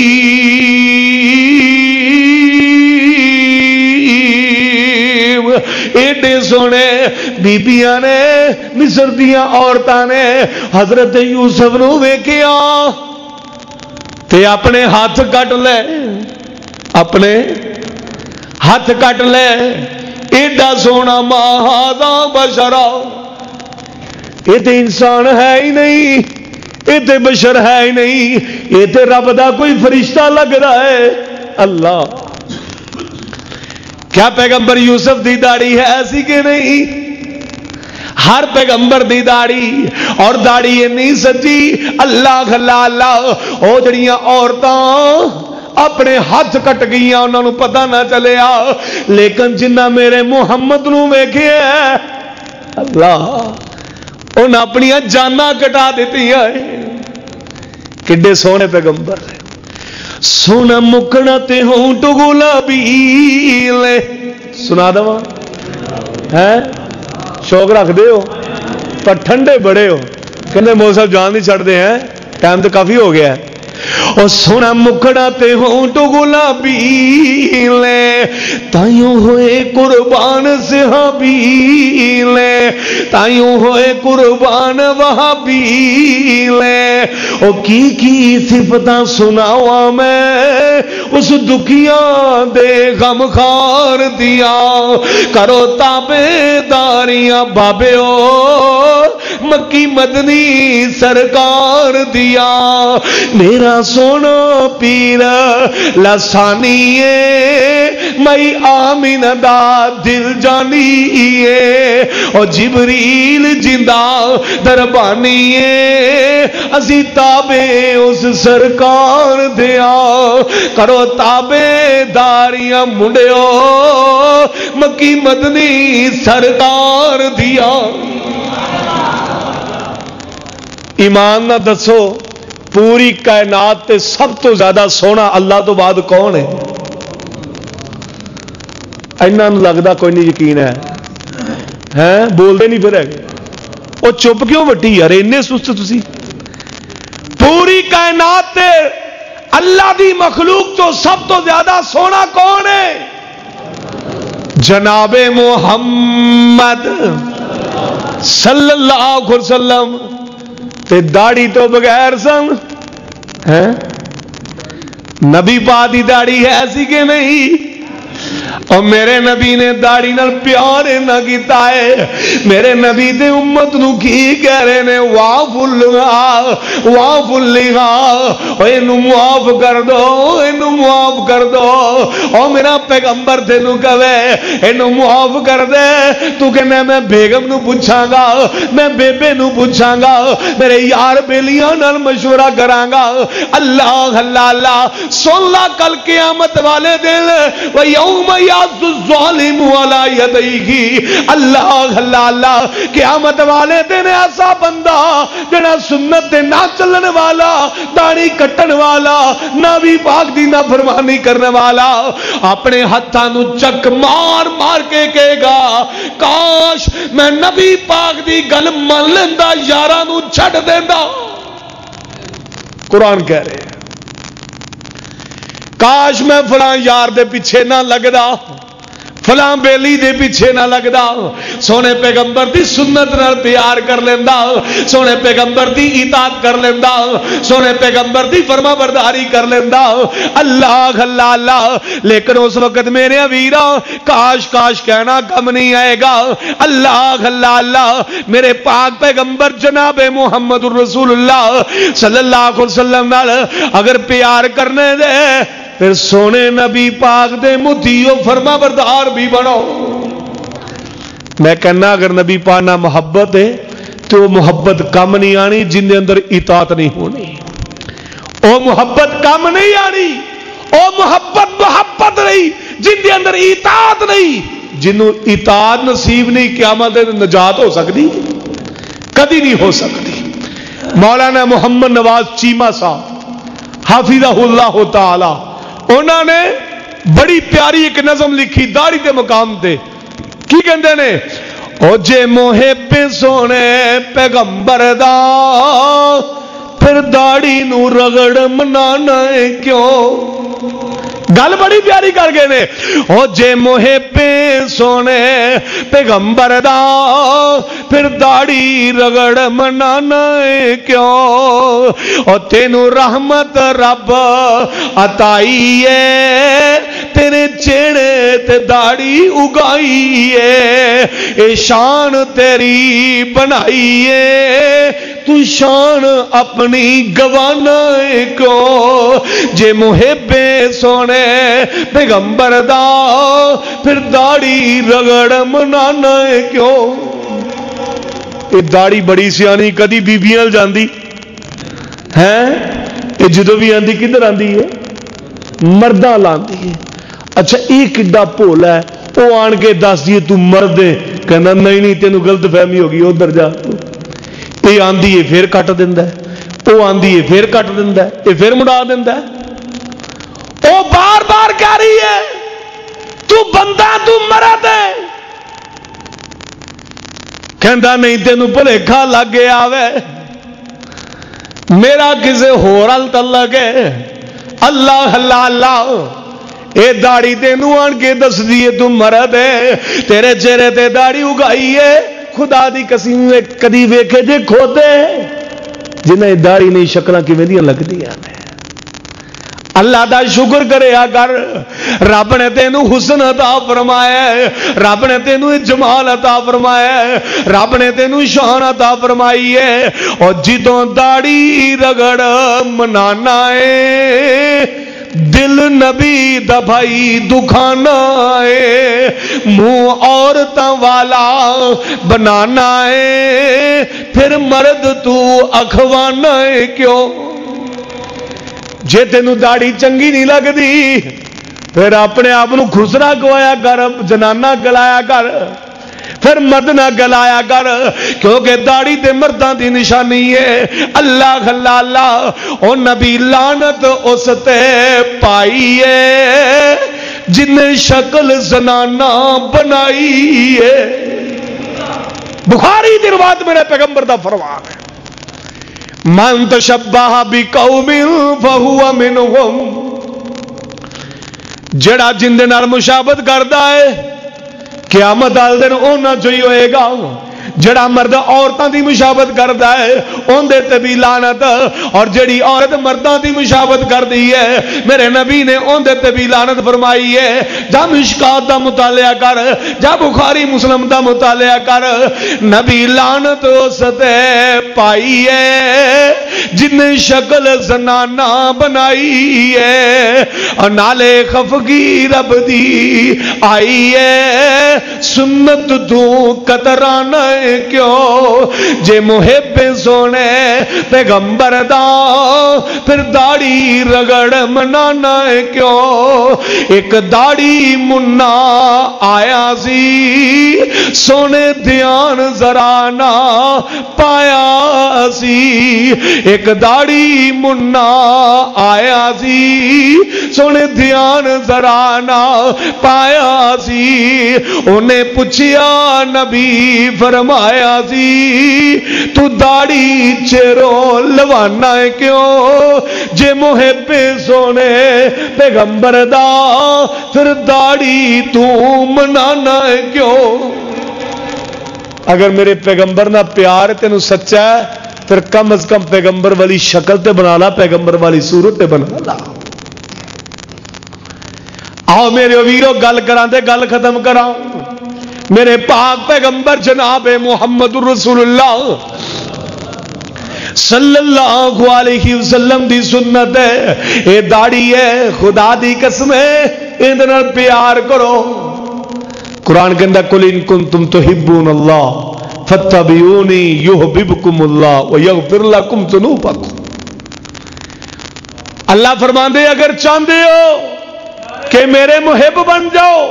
كريم۔ ایڈے سونے بیبیاں نے مصر دیاں عورتاں نے حضرت یوسف نو ویکھیا تے اپنے ہاتھ کٹ لے، اپنے ہاتھ کٹ لے، ایڈا سونا ما ھذا بشرا، یہ تے انسان ہے ہی نہیں، یہ تے بشر ہے ہی نہیں، یہ تے رب دا کوئی فرشتہ لگ رہا ہے۔ اللہ کیا پیغمبر یوسف دی داڑھی ہے ایسی کہ نہیں؟ ہر پیغمبر دی داڑھی، اور داڑھی یہ نہیں سچی اللہ اللہ اللہ او جڑیاں عورتاں اپنے ہاتھ کٹ گئیاں انہوں نے پتہ نہ چلیا، لیکن جنہ میرے محمد نو ویکھیا اللہ انہیں اپنی جاناں کٹا دیتی ہے۔ کڈے سونے پیغمبر سونا مکنا تے ہونٹ گلابی لے، سنا دوا ہے شوق رکھ دے ہو پر ٹھنڈے بڑے ہو، کہنے مول صاحب جان نہیں چھڑ دے ہیں، ٹائم تو کافی ہو گیا ہے۔ اور سونا مکھڑا تے ہونٹ گلابی لے، تائیوں ہوئے قربان صحابی لے، تائیوں ہوئے قربان وہابی لے۔ او کی صفتاں سناواں میں اس دکھیاں دے غم خار دیا، کرو تابے داریاں بابیو مکی مدنی سرکار دیا۔ میرا سونا پیر لسانی مئی آمین دا دل جانی او جبریل جندہ دربانی اسی تابے اس سرکار دیا، کرو تابے داریاں منڈیو مکی مدنی سرکار دیا۔ ایمان نہ دسو پوری کائنات تے سب تو زیادہ سونا اللہ تو بعد کون ہے؟ انہاں نوں لگدا کوئی نہیں یقین ہے، ہیں بولدے نہیں پھر ہے وہ چپ کیوں وٹی یار اینے سست تسی؟ پوری کائنات تے اللہ دی مخلوق تو سب تو زیادہ سونا کون ہے؟ جناب محمد صلی اللہ علیہ وسلم۔ تے داڑھی تو بغیر سن نبی پاک دی داڑھی ہے ایسی کہ نہیں؟ اور میرے نبی نے داڑھی نال پیار نہ کیتا ہے. میرے نبی دے امت نو کی کہہ رہے نے واہ فلھا او اینو معاف کر دو, اینو معاف کر دو. او میرا پیغمبر تینو کہے اینو معاف کر دے. تو کہنا میں بیگم نو پوچھاں گا, میں بیبے نو پوچھاں گا, میرے یار بیلیاں نال مشورہ کراں گا. اللہ اللہ اللہ سن لا کل قیامت والے دن وَيَوْمَ يَعْضُ الظَّالِمُ عَلَىٰ يَدَيْهِ. اللہ اللہ اللہ قیامت والے دن ایسا بندہ جڑا سنت تے نہ چلن والا, داڑھی کٹن والا, نبی پاک دی نافرمانی کرنے والا, اپنے ہتھاں نو چک مار مار کے کہے گا کاش میں نبی پاک دی گل من لیندا, یاراں نو چھڈ دیندا. قرآن کہہ رہے ہیں کاش میں فلاں یار دے پیچھے نہ لگدا, فلاں بیلی دے پیچھے نہ لگدا, سونے پیغمبر دی سنت نال پیار کر لیندا, سونے پیغمبر دی اطاعت کر لیندا, سونے پیغمبر دی فرما برداری کر لیندا. اللہ اللہ اللہ. لیکن اس وقت میرے ویرا کاش کاش کہنا کم نہیں آئے گا. اللہ اللہ اللہ. میرے پاک پیغمبر جناب محمد الرسول اللہ صلی اللہ علیہ وسلم نال اگر پیار کرنے دے پھر سونے نبی پاک دے مطیع فرما بردار بھی بنو. میں کہنا اگر نبی پاک نہ محبت ہے تو محبت کم نہیں آنی جن دے اندر اطاعت نہیں ہونی. او محبت کم نہیں آنی, او محبت نہیں جن دے اندر اطاعت نہیں. جنوں اطاعت نصیب نہیں قیامت دے نجات ہو سکتی کدی نہیں ہو سکتی. مولانا محمد نواز چیمہ صاحب حافظہ اللہ تعالی انہوں نے بڑی پیاری ایک نظم لکھی داڑھی کے مقام تے. کی کہندے نے او جے محب سونے پیغمبر دا پھر داڑھی نو رگڑ منانا ہے کیوں. گل بڑی پیاری کر گئے نے. او جے محب سونے پیغمبر دا پھر داڑھی رگڑ منانا ہے کیوں. او تینو رحمت رب عطائی ہے تیرے چہرے تے داڑھی اگائی ہے, اے شان تیری بنائی ہے تو شان اپنی گوانا ہے کیوں. جے محب سونے پیغمبر دا پھر داڑھی رگڑ منانا ہے کیوں. یہ داڑھی بڑی سیانی کدی بیبیاں جاندی ہے, یہ جدو بھی آندی کدھر آندی ہے مرداں لاندی ہے. اچھا یہ کڈا بھولا ہے, وہ آن کے دس دیے تو مرد ہے, کہنا نہیں نہیں تینوں غلط فہمی ہوگی ادھر جا. یہ آندی ہے پھر کٹ دیندا ہے, وہ آندی ہے پھر کٹ دیندا ہے, یہ پھر مڑا دیندا ہے. وہ بار بار کہہ رہی ہے تو بندہ تو مرد ہے, کہندا نہیں تینوں بھلیکھا لگ گیا وے میرا کسے ہور ال تعلق ہے. اللہ اللہ اللہ. اے داڑھی تینوں آن کے دس دیے تو مرد ہے, تیرے چہرے تے داڑھی اگائی ہے. خدا دی قسم کدی ویکھے جے کھوتے جنہیں داڑھی نہیں شکلاں کیویں لگدیاں نے. اللہ دا شکر کرے کر, رب نے تینوں حسن عطا فرمایا ہے, رب نے تینوں جمال عطا فرمایا ہے, رب نے تینوں شان عطا فرمائی ہے. اور جدوں داڑھی رگڑ منانا ہے دل نبی دا بھائی دکھانا ہے, منہ عورتاں والا بنانا ہے, پھر مرد تو اکھوانا ہے کیوں. جے تینوں داڑھی چنگی نہیں لگدی پھر اپنے آپ کو خسرا گوایا کر, جنانا گلایا کر, پھر مرد نہ گلایا کر, کیونکہ داڑھی تے مرداں دی نشانی ہے. اللہ اللہ اللہ. او نبی لعنت اس تے پائی ہے جن شکل زنانہ بنائی ہے. بخاری دی روایت میرے پیغمبر دا فرمان ہے من تشبہ بقوم فہو منہم. جڑا جن دے نال مشابہت کردا ہے قیامت والے دن اونا چوئی ہوئے گا. جڑا مرد عورتوں دی مشابت کردا ہے اندے تے بھی لعنت، اور جڑی عورت مردوں دی مشابت کردی ہے میرے نبی نے اندے تے بھی لعنت فرمائی ہے۔ جا مشکات دا مطالعہ کر، جا بخاری مسلم دا مطالعہ کر، نبی لعنت اس تے پائی ہے جن شکل زنانہ بنائی ہے، اور نالے خفگی رب دی آئی ہے، سنت تو کترانا کیوں جے محب سونے پیغمبر دا پھر داڑھی رگڑ منانا کیوں۔ ایک داڑھی منا آیا سی سونے دھیان ذرا نہ پایا سی، ایک داڑھی منا آیا سی سونے دھیان ذرا نہ پایا سی، انہیں پوچھیا نبی فرمایا سی تو داڑھی چرو لوانا ہے کیوں جے محب سونے پیغمبر دا پھر داڑھی تو منانا ہے کیوں۔ اگر میرے پیغمبر نہ پیار تینوں سچا ہے پھر کم از کم پیغمبر والی شکل تے بنا لا، پیغمبر والی صورت تے بنا لا۔ آؤ میرے ویرو گل کران دے گل ختم کراؤں۔ میرے پاک پیغمبر جناب محمد رسول اللہ صلی اللہ علیہ وسلم دی سنت ہے، اے داڑھی ہے خدا دی قسم ہے اندے نال پیار کرو۔ قرآن کے اندر قل ان کنتم تحبون اللہ فاتبعونی یحببکم اللہ ویغفر لکم ذنوبکم۔ اللہ فرماندے اگر چاہتے ہو کہ میرے محب بن جاؤ،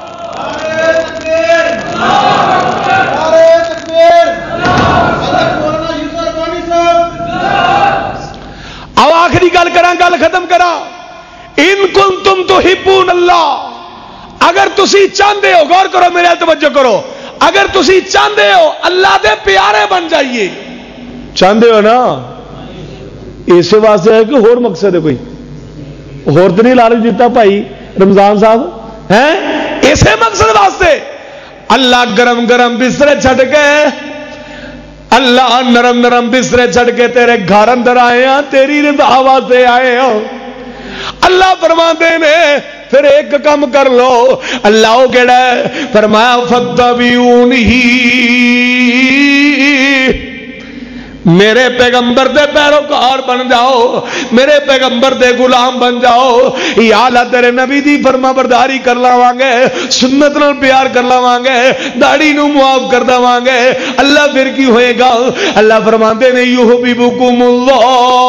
اب آخری گل کرا گل ختم کرا، ان کنتم تحبون اللہ، اگر تسی چاہتے ہو، غور کرو میرے توجہ کرو، اگر تسی چاہتے ہو اللہ دے پیارے بن جائیے، چاہتے ہو نا، اس واسطے ہے کہ اور مقصد ہے کوئی اور تو نہیں لالچ دیتا بھائی رمضان صاحب ہیں، اسے مقصد واسطے اللہ گرم گرم بسترے چھٹ کے، اللہ نرم نرم بسترے چھٹ کے تیرے گھر اندر آئے ہیں، تیری رضا واسطے آئے ہیں۔ اللہ فرماتے نے پھر ایک کام کر لو، اللہ وہ کہڑا ہے فرمایا فاتبعونی، میرے پیغمبر دے پیروکار بن جاؤ، میرے پیغمبر دے غلام بن جاؤ، یا اللہ تیرے نبی دی فرما برداری کر لاواں گے، سنت نال پیار کر لاواں گے، داڑھی نو معاف کر داواں گے، اللہ پھر کی ہوئے گا؟ اللہ فرماتے نے یحببکم اللہ،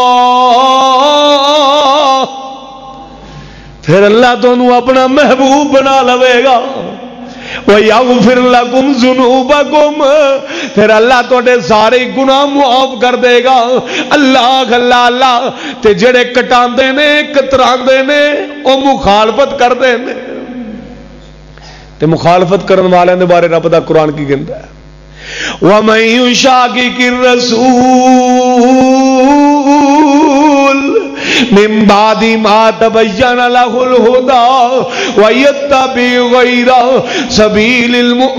پھر اللہ تانوں اپنا محبوب بنا لوے گا، وَيَغْفِرْ لَكُمْ ذُنُوبَكُمْ، پھر اللہ تواڈے سارے گناہ معاف کر دے گا۔ اللہ اللہ اللہ تے جڑے کٹاندے نے کتراندے نے او مخالفت کردے نے، تے مخالفت کرن والے دے بارے رب دا قرآن کی کہندا ہے وَمَن يُشَاقِقِ الرَّسُولَ من بعد ما تبين له الهدى ويتبع غير سبيل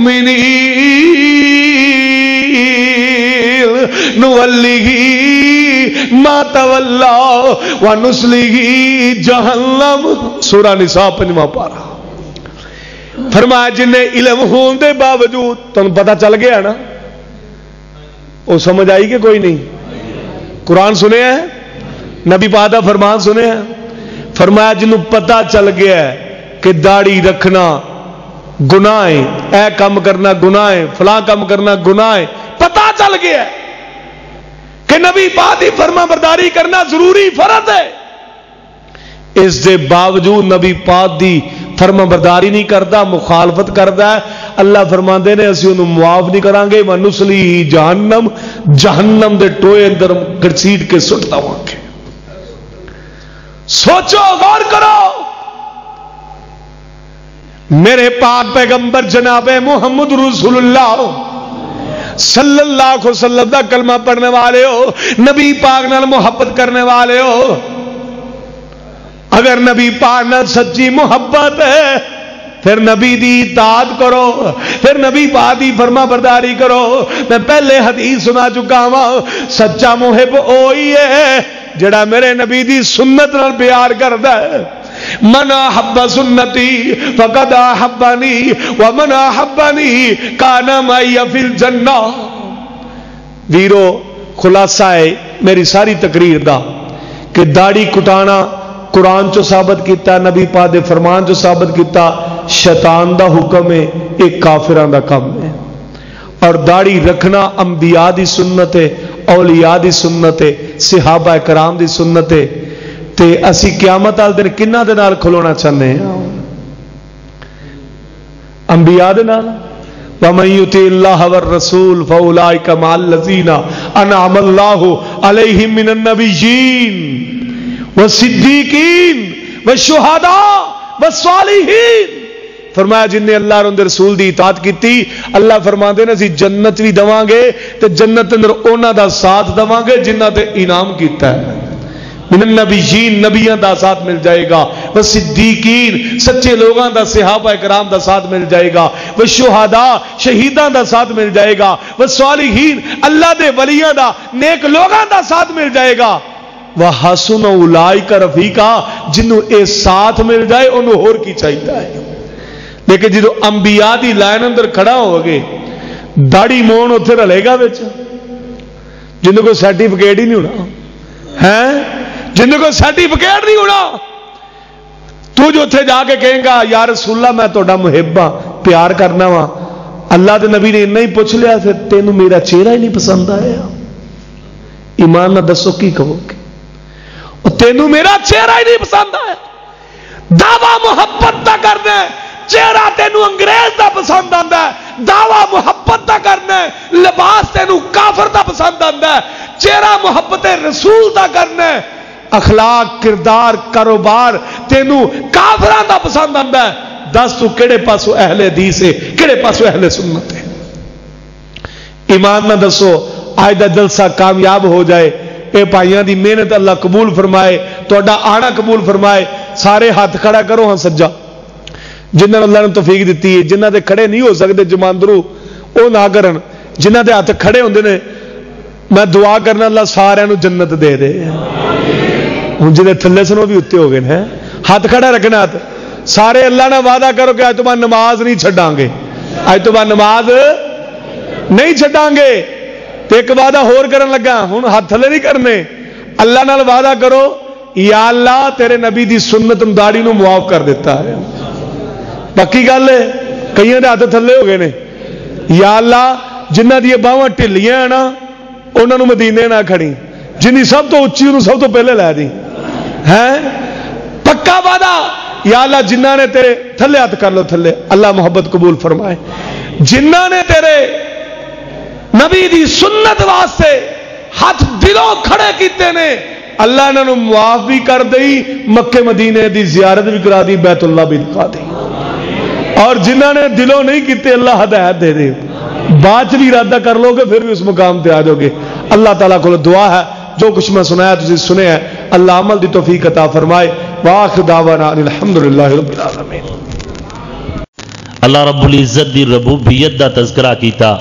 المؤمنين نوله ما تولى ونصله جہنم۔ سورہ نساء 5واں پارہ۔ فرمایا جن علم ہون دے باوجود، تم پتہ چل گیا نا، وہ سمجھ آئی کہ کوئی نہیں؟ قرآن سنے ہیں، نبی پاک دا فرمان سنے ہیں، فرمایا جنوں پتہ چل گیا ہے کہ داڑھی رکھنا گناہ ہے، اے کام کرنا گناہ ہے، فلاں کام کرنا گناہ ہے، پتہ چل گیا ہے کہ نبی پاک دی فرما برداری کرنا ضروری فرض ہے، اس دے باوجود نبی پاک دی فرما برداری نہیں کرتا، مخالفت کرتا ہے، اللہ فرماندے نے اسی انہوں معاف نہیں کریں گے، وَنُصْلِهِ جہنم، جہنم دے ٹوئے اندر گھسیٹ کے سٹتا ہوا کے۔ سوچو غور کرو، میرے پاک پیغمبر جناب محمد رسول اللہ صلی اللہ علیہ وسلم دا کلمہ پڑھنے والے ہو، نبی پاک نال محبت کرنے والے ہو، اگر نبی پاک نال سچی محبت ہے پھر نبی دی اطاعت کرو، پھر نبی پاک دی فرما برداری کرو۔ میں پہلے حدیث سنا چکا ہوں، سچا محب وہی ہے جڑا میرے نبی دی سنت نال پیار کردا ہے۔ من احب سنتی فقد احبنی ومن احبنی کان معی فی الجنہ۔ ویرو خلاصہ ہے میری ساری تقریر دا کہ داڑھی کٹانا قرآن چو ثابت کیتا، نبی پاک دے فرمان چو ثابت کیتا، شیطان دا حکم ہے، ایک کافران دا کام ہے۔ اور داڑھی رکھنا انبیاء دی سنت ہے، اولیاء دی سنت ہے، صحابہ کرام دی سنت ہے۔ تے اسی قیامت والے دن کنہ دے نال کھلونا چاہنے ہیں؟ انبیاء دے نال۔ وَمَن يُطِعِ اللَّهَ وَالرَّسُولَ فَأُولَٰئِكَ مَعَ الَّذِينَ أَنْعَمَ اللَّهُ عَلَيْهِم مِّنَ النَّبِيِّينَ وَالصِّدِّيقِينَ وَالشُّهَدَاءِ وَالصَّالِحِينَ۔ فرمایا جن نے اللہ اور رسول دی اطاعت کیتی، اللہ فرماندے نے اسی جنت بھی دواں گے تے جنت اندر انہاں دا ساتھ دواں گے جنہاں تے انعام کیتا ہے۔ من النبیین، نبیوں دا ساتھ مل جائے گا، وہ صدیقین، سچے لوگوں دا، صحابہ کرام دا ساتھ مل جائے گا، وہ شہداء، شہیداں دا ساتھ مل جائے گا، وہ صالحین، اللہ دے ولیاں دا، نیک لوگوں دا ساتھ مل جائے گا۔ وہ حسن اولئک رفیقا، جنوں اے ساتھ مل جائے انہوں اور کی چاہیے ہے۔ لیکن جدو انبیاء دی لائن اندر کھڑا ہو گئے، داڑھی مون اتنے رلے گا بچ، جنوں کو سرٹیفکیٹ ہی نہیں ہونا ہے، جنہیں کوئی سرٹیفکیٹ نہیں ہونا، تو جو تھے جا کے کہیں گا یا رسول اللہ میں توڑا محب ہاں، پیار کرنا وا، اللہ دے نبی نے نہیں پوچھ لیا پھر تینوں میرا چہرہ ہی نہیں پسند آیا، ایمان نہ دسو کی کہو گے؟ اور تینوں میرا چہرہ ہی نہیں پسند آیا، دعویٰ محبت نہ کرنا ہے، چہرہ تینوں انگریز دا پسند آندا ہے، دعویٰ محبت نہ کرنا ہے، لباس تینوں کافر دا پسند آندا ہے، چہرہ محبت رسول دا کرنا ہے، اخلاق، کردار، کاروبار تینوں کافران دا پسند آندا ہے، دس تو کیڑے پاسو اہل حدیث ہے، کیڑے پاسو اہل سنت ہے؟ ایمان نہ دسو، آج دا جلسہ کامیاب ہو جائے، اے بھائیاں دی محنت اللہ قبول فرمائے، توڑا آنا قبول فرمائے، سارے ہاتھ کھڑا کرو ہاں سجا، جنہ اللہ نے توفیق دیتی ہے، جنہ دے کھڑے نہیں ہو سکتے جماندرو او نہ کرن، جنہ دے ہاتھ کھڑے ہوندے نے میں دعا کرنا اللہ سارے نو جنت دے دے۔ ہوں جنہیں تھلے سنو بھی اتنے ہو گئے ہیں، ہاتھ کھڑا رکھنا ہاتھ، سارے اللہ نے وعدہ کرو کہ آج تو بعد نماز نہیں چھڑاں گے، آج تو بعد نماز نہیں چھڑاں گے، تو ایک وعدہ ہور کرن لگا، ہوں ہاتھ تھلے نہیں کرنے، اللہ نال وعدہ کرو یا اللہ تیرے نبی دی سنت داڑھی نو معاف کر دیتا ہے، پکی گل ہے، کئیاں دے ہاتھ تھلے ہو گئے نے، یا اللہ جنہ دی باواں ٹھلیاں ہیں نا انہاں نو مدینے نہ کھڑی، جنی سب تو اچھی انہوں سب تو پہلے لے دی ہے، پکا وعدہ یا اللہ جنہ نے تیرے تھلے ہاتھ کر لو تھلے، اللہ محبت قبول فرمائے، جنہ نے تیرے نبی دی سنت واسطے ہاتھ دلوں کھڑے کیتے نے اللہ انہوں نے معاف بھی کر دی، مکے مدینے دی زیارت بھی کرا دی، بیت اللہ بھی دکھا دی، اور جنہ نے دلوں نہیں کیتے اللہ ہدایت دے دے، بعد بھی ارادہ کر لو گے پھر بھی اس مقام پہ آ جاؤ گے۔ اللہ تعالیٰ کو دعا ہے جو کچھ میں سنایا تجھے سنے ہیں اللہ عمل دی توفیق عطا فرمائے، وآخر دعوانا الحمدللہ رب العالمین۔ اللہ رب العزت دی ربوبیت دا تذکرہ کیتا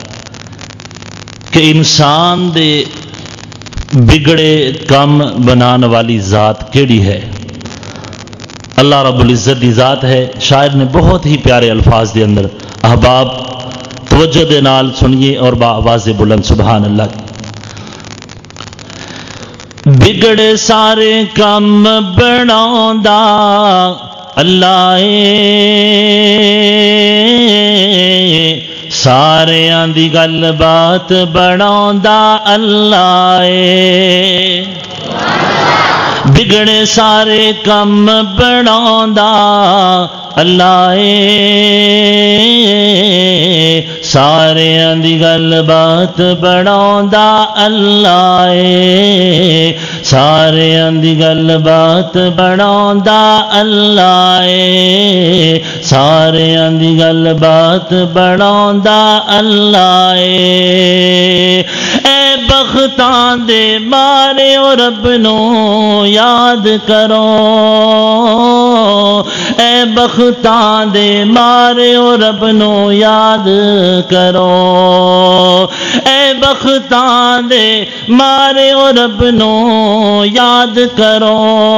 کہ انسان دے بگڑے کام بنان والی ذات کیڑی ہے؟ اللہ رب العزت دی ذات ہے۔ شاعر نے بہت ہی پیارے الفاظ دے اندر، احباب توجہ دے نال سنیے اور با آواز بلند سبحان اللہ۔ بگڑے سارے کام بناوندا اللہ ساریاں دی گل بات بناوندا اللہ بگڑے سارے کم بناوندا اللہ ساریاں دی گل بات بناوندا اللہ ساریاں دی گل بات بناوندا اللہ ساریاں دی گل بات بناوندا اللہ اے بختاں دے مارے او رب نو یاد کرو اے بختاں دے مارے او رب نو یاد کرو اے بختاں دے مارے او رب نو یاد کرو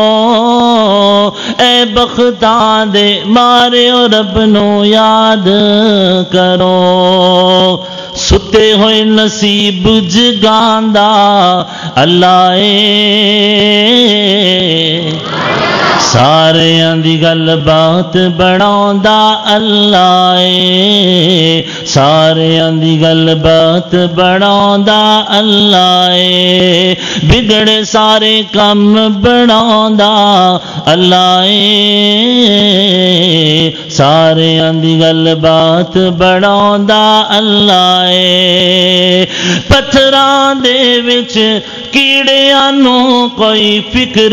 اے بختاں دے مارے او رب نو یاد کرو ستے ہوئے نصیب جگاندا اللہ سارے دی گل بات بڑھاوندا اللہ سارے دی گل بات بڑھاوندا اللہ بگڑے سارے کم بڑھاوندا اللہ سارے دی گل بات بڑھاوندا اللہ پتھراں دے وچ کیڑیاں نو کوئی فکر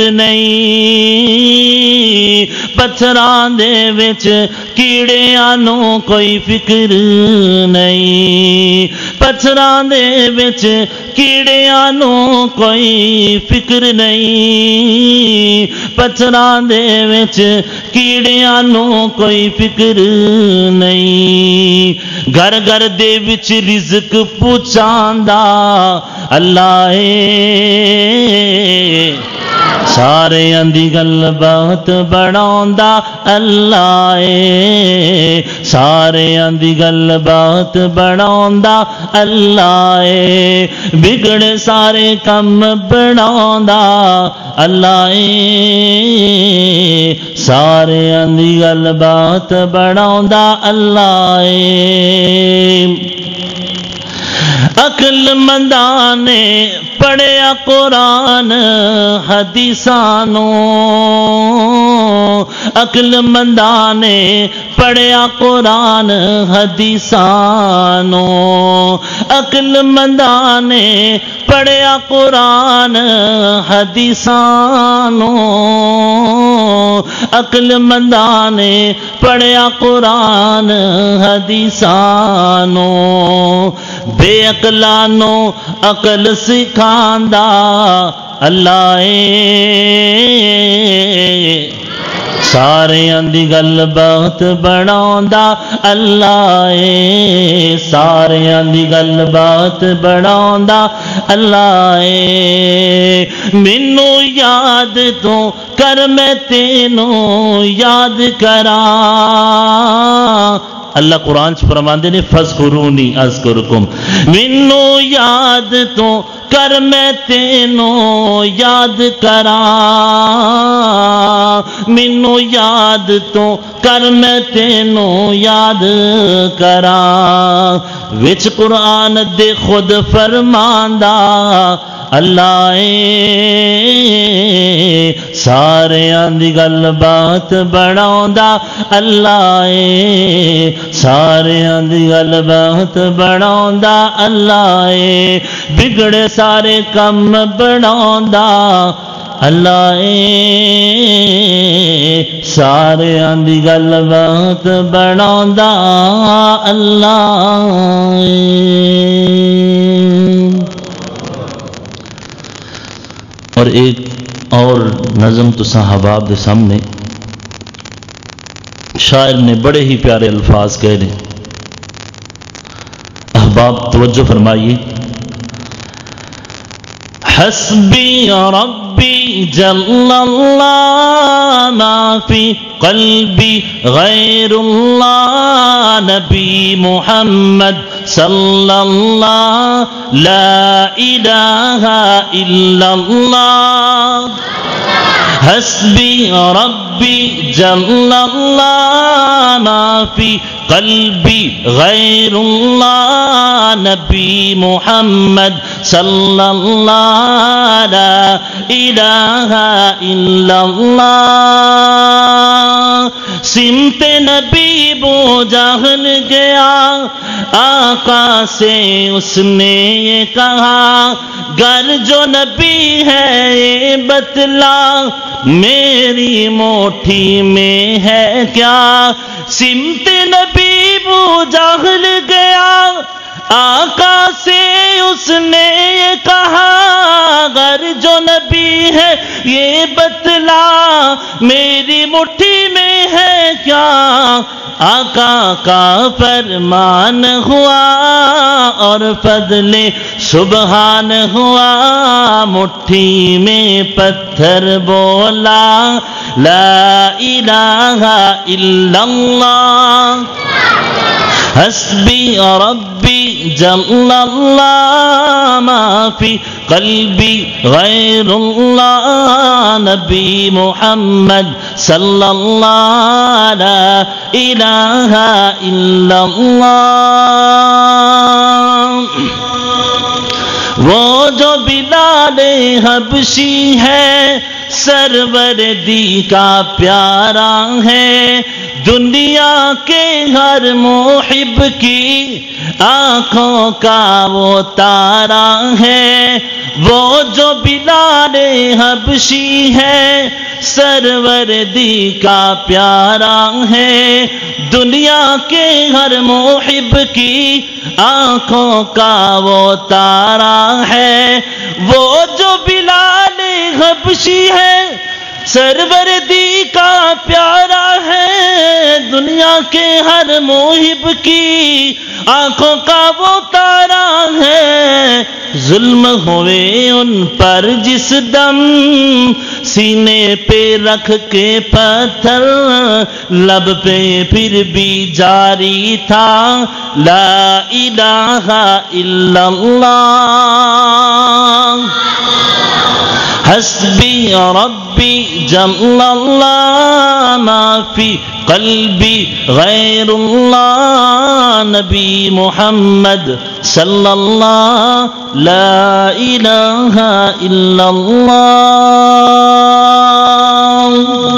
نہیں پتھراں دے وچ کیڑیاں نو کوئی فکر نہیں پتھراں دے وچ کیڑیاں نو کوئی فکر نہیں پتھراں دے وچ کیڑیاں نو کوئی فکر نہیں گھر گھر دے وچ رزق پہنچاندا اللہ سارے دی گل بات بڑھاوندا اللہ سارے دی گل بات بڑھاوندا اللہ بگڑے سارے کم بڑھاوندا اللہ سارے دی گل بات بڑھاوندا اللہ عقل منداں نے پڑھیا قرآن حدیثانو عقل منداں نے پڑھیا قرآن حدیثانو عقل منداں نے پڑھیا قرآن حدیثانو عقل منداں نے پڑھیا قرآن حدیثانو بے عقلانو عقل سکھاندا اللہ سارے دی گل بات بڑھاوندا اللہ سارے دی گل بات بڑھاوندا اللہ مینوں یاد تو کر میں تینوں یاد کراں اللہ قرآن چ فرماندے نے فذکرونی اذکرکم مینوں یاد تو کر میں تینوں یاد کراں مینوں یاد تو کر میں تینوں یاد کراں وچ قرآن دے خود فرماندا اللہ سارے دی گل بات بڑھاوندا اللہ سارے دی گل بات بڑھاوندا اللہ بگڑے سارے کم بڑھاوندا اللہ سارے دی گل بات بڑھاوندا اللہ اور ایک اور نظم تو صحاباب دے سامنے شاعر نے بڑے ہی پیارے الفاظ کہہ رہے احباب توجہ فرمائیے حسبی ربی جل اللہ ما فی قلبی غیر اللہ نبی محمد صلی اللہ لا الہ الا اللہ حسبی ربی جل اللہ ما فی قلبی غیر اللہ نبی محمد صلی اللہ لا الہ الا اللہ سمت نبی بو جہل گیا آقا سے اس نے یہ کہا گر جو نبی ہے یہ بتلا میری موٹھی میں ہے کیا سمت نبی بو جہل گیا آقا سے اس نے یہ کہا گر جو نبی ہے یہ بتلا میری مٹھی میں ہے کیا کیا آقا کا فرمان ہوا اور فضل سبحان ہوا مٹھی میں پتھر بولا لا الہ الا اللہ حسبی ربی جل اللہ ما فی قلبی غیر اللہ نبی محمد صلی اللہ لا الہ الا اللہ وہ جو بلال حبشی ہے سروردی کا پیارا ہے دنیا کے ہر محب کی آنکھوں کا وہ تارا ہے وہ جو بلال حبشی ہے سروردی کا پیارا ہے دنیا کے ہر محب کی آنکھوں کا وہ تارا ہے وہ جو بلال حبشی ہے سروردی کا پیارا ہے دنیا کے ہر محب کی آنکھوں کا وہ تارا ہے ظلم ہوئے ان پر جس دم سینے پہ رکھ کے پتھر لب پہ پھر بھی جاری تھا لا الہ الا اللہ حسبی ربی جل اللہ ما فی قلبی غیر اللہ نبی محمد صلی اللہ لا الہ الا اللہ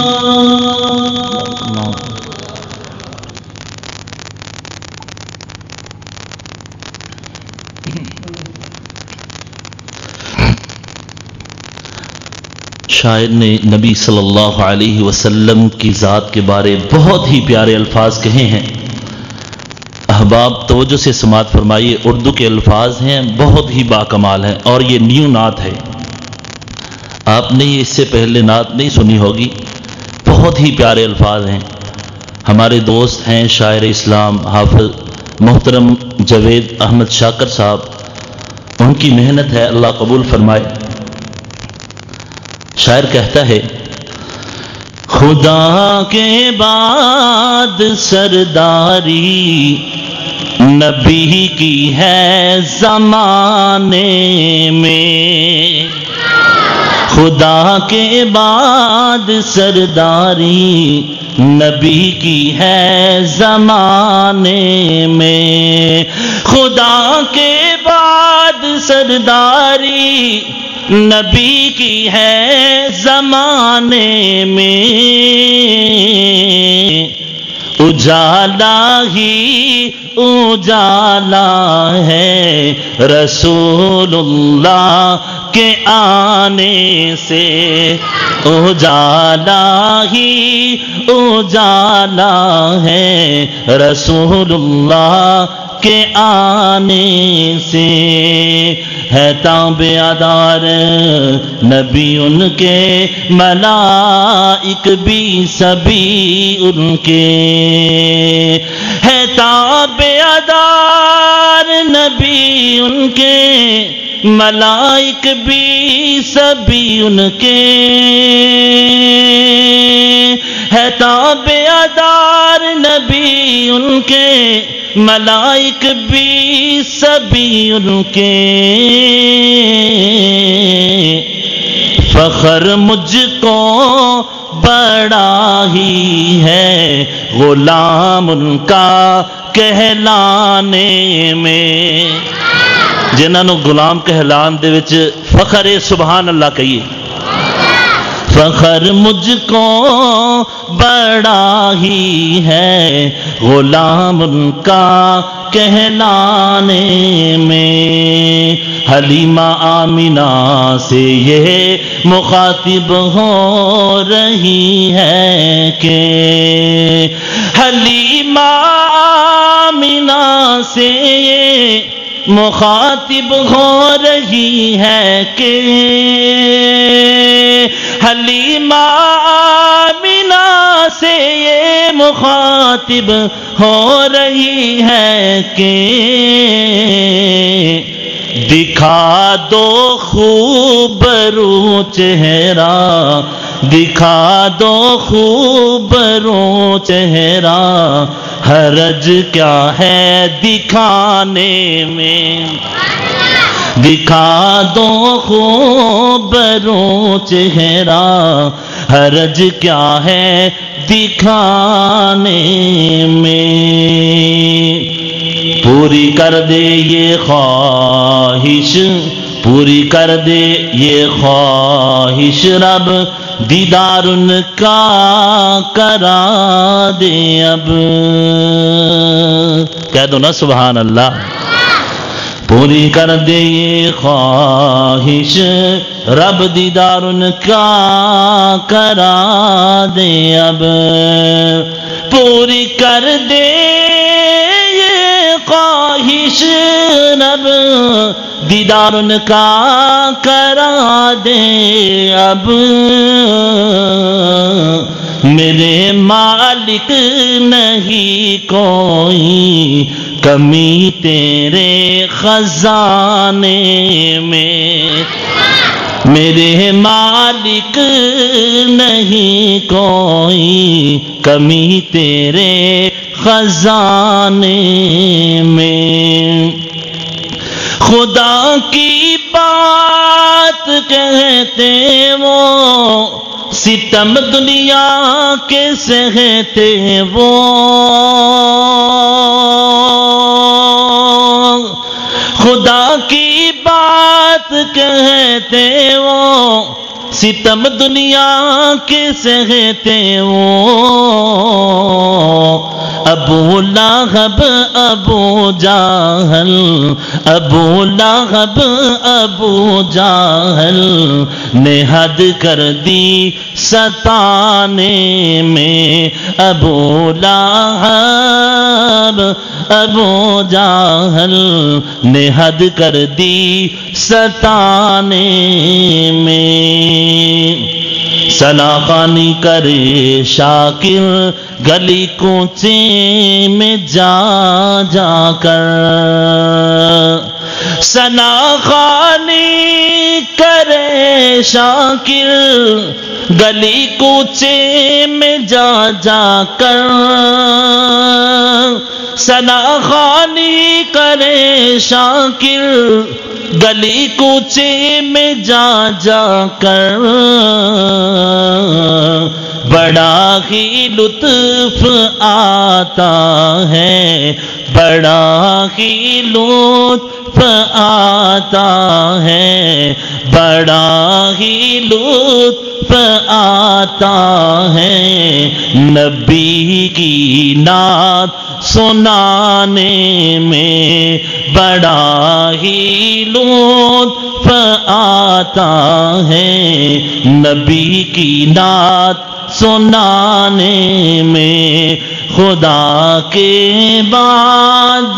شاعر نے نبی صلی اللہ علیہ وسلم کی ذات کے بارے بہت ہی پیارے الفاظ کہے ہیں. احباب توجہ سے سماعت فرمائیے. اردو کے الفاظ ہیں بہت ہی باکمال ہیں اور یہ نیو نعت ہے. آپ نے اس سے پہلے نعت نہیں سنی ہوگی. بہت ہی پیارے الفاظ ہیں. ہمارے دوست ہیں شاعر اسلام حافظ محترم جاوید احمد شاکر صاحب. ان کی محنت ہے اللہ قبول فرمائے. شاعر کہتا ہے خدا کے بعد سرداری نبی کی ہے زمانے میں خدا کے بعد سرداری نبی کی ہے زمانے میں خدا کے بعد سرداری نبی کی ہے زمانے میں اجالا ہی اجالا ہے رسول اللہ کے آنے سے اجالا ہی اجالا ہے رسول اللہ کے آنے سے ہے تابعدار نبی ان کے ملائک بھی سبھی ان کے ہے تابعدار نبی ان کے ملائک بھی سبھی ان کے ہے تابعدار نبی ان کے ملائک بھی سبھی ان کے فخر مجھ کو بڑا ہی ہے غلام ان کا کہلانے میں جنہاں نو غلام کہلان دے وچ فخر سبحان اللہ کہیے فخر مجھ کو بڑا ہی ہے غلام ان کا کہلانے میں حلیمہ آمینہ سے یہ مخاطب ہو رہی ہے کہ حلیمہ آمینہ سے یہ مخاطب ہو رہی ہے کہ حلیمہ آمینہ سے یہ مخاطب ہو رہی ہے کہ دکھا دو خوب رو چہرہ، دکھا دو خوب رو چہرہ، حرج کیا ہے دکھانے میں، دکھا دو خوب رو چہرہ، حرج کیا ہے دکھانے میں۔ پوری کر دے یہ خواہش، پوری کر دے یہ خواہش رب، دیدار ان کا کرا دے اب۔ کہہ دو نا سبحان اللہ۔ پوری کر دے یہ خواہش رب، دیدار ان کا کرا دے اب۔ پوری کر دے یہ خواہش رب، دیدار ان کا کرا دے اب۔ میرے مالک نہیں کوئی کمی تیرے خزانے میں، میرے مالک نہیں کوئی کمی تیرے خزانے میں۔ خدا کی بات کہتے وہ، ستم دنیا کے سہتے وہ، خدا کی بات کہتے وہ، ستم دنیا کے سہتے وہ۔ ابو لہب ابو جہل، ابو لہب ابو جہل نے حد کر دی ستانے میں، ابو لہب ابو جہل نے حد کر دی ستانے میں۔ سلاخانی کرے شاکر گلی کوچے میں جا جا کر، سلاخانی کرے شاکر گلی کوچے میں جا جا کر، سلاخانی کرے شاکر گلی کوچے میں جا جا کر، بڑا ہی لطف آتا ہے، بڑا ہی لطف آتا ہے، بڑا ہی لطف آتا ہے، نبی کی نعت سنانے میں، بڑا ہی لطف آتا ہے، نبی کی نعت سنانے میں۔ خدا کے بعد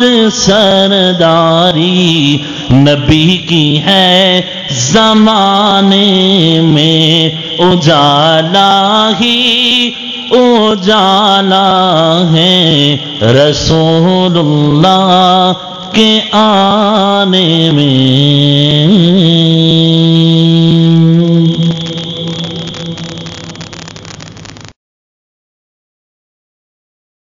سرداری نبی کی ہے زمانے میں، اجالا ہی اجالا ہے رسول اللہ کے آنے میں۔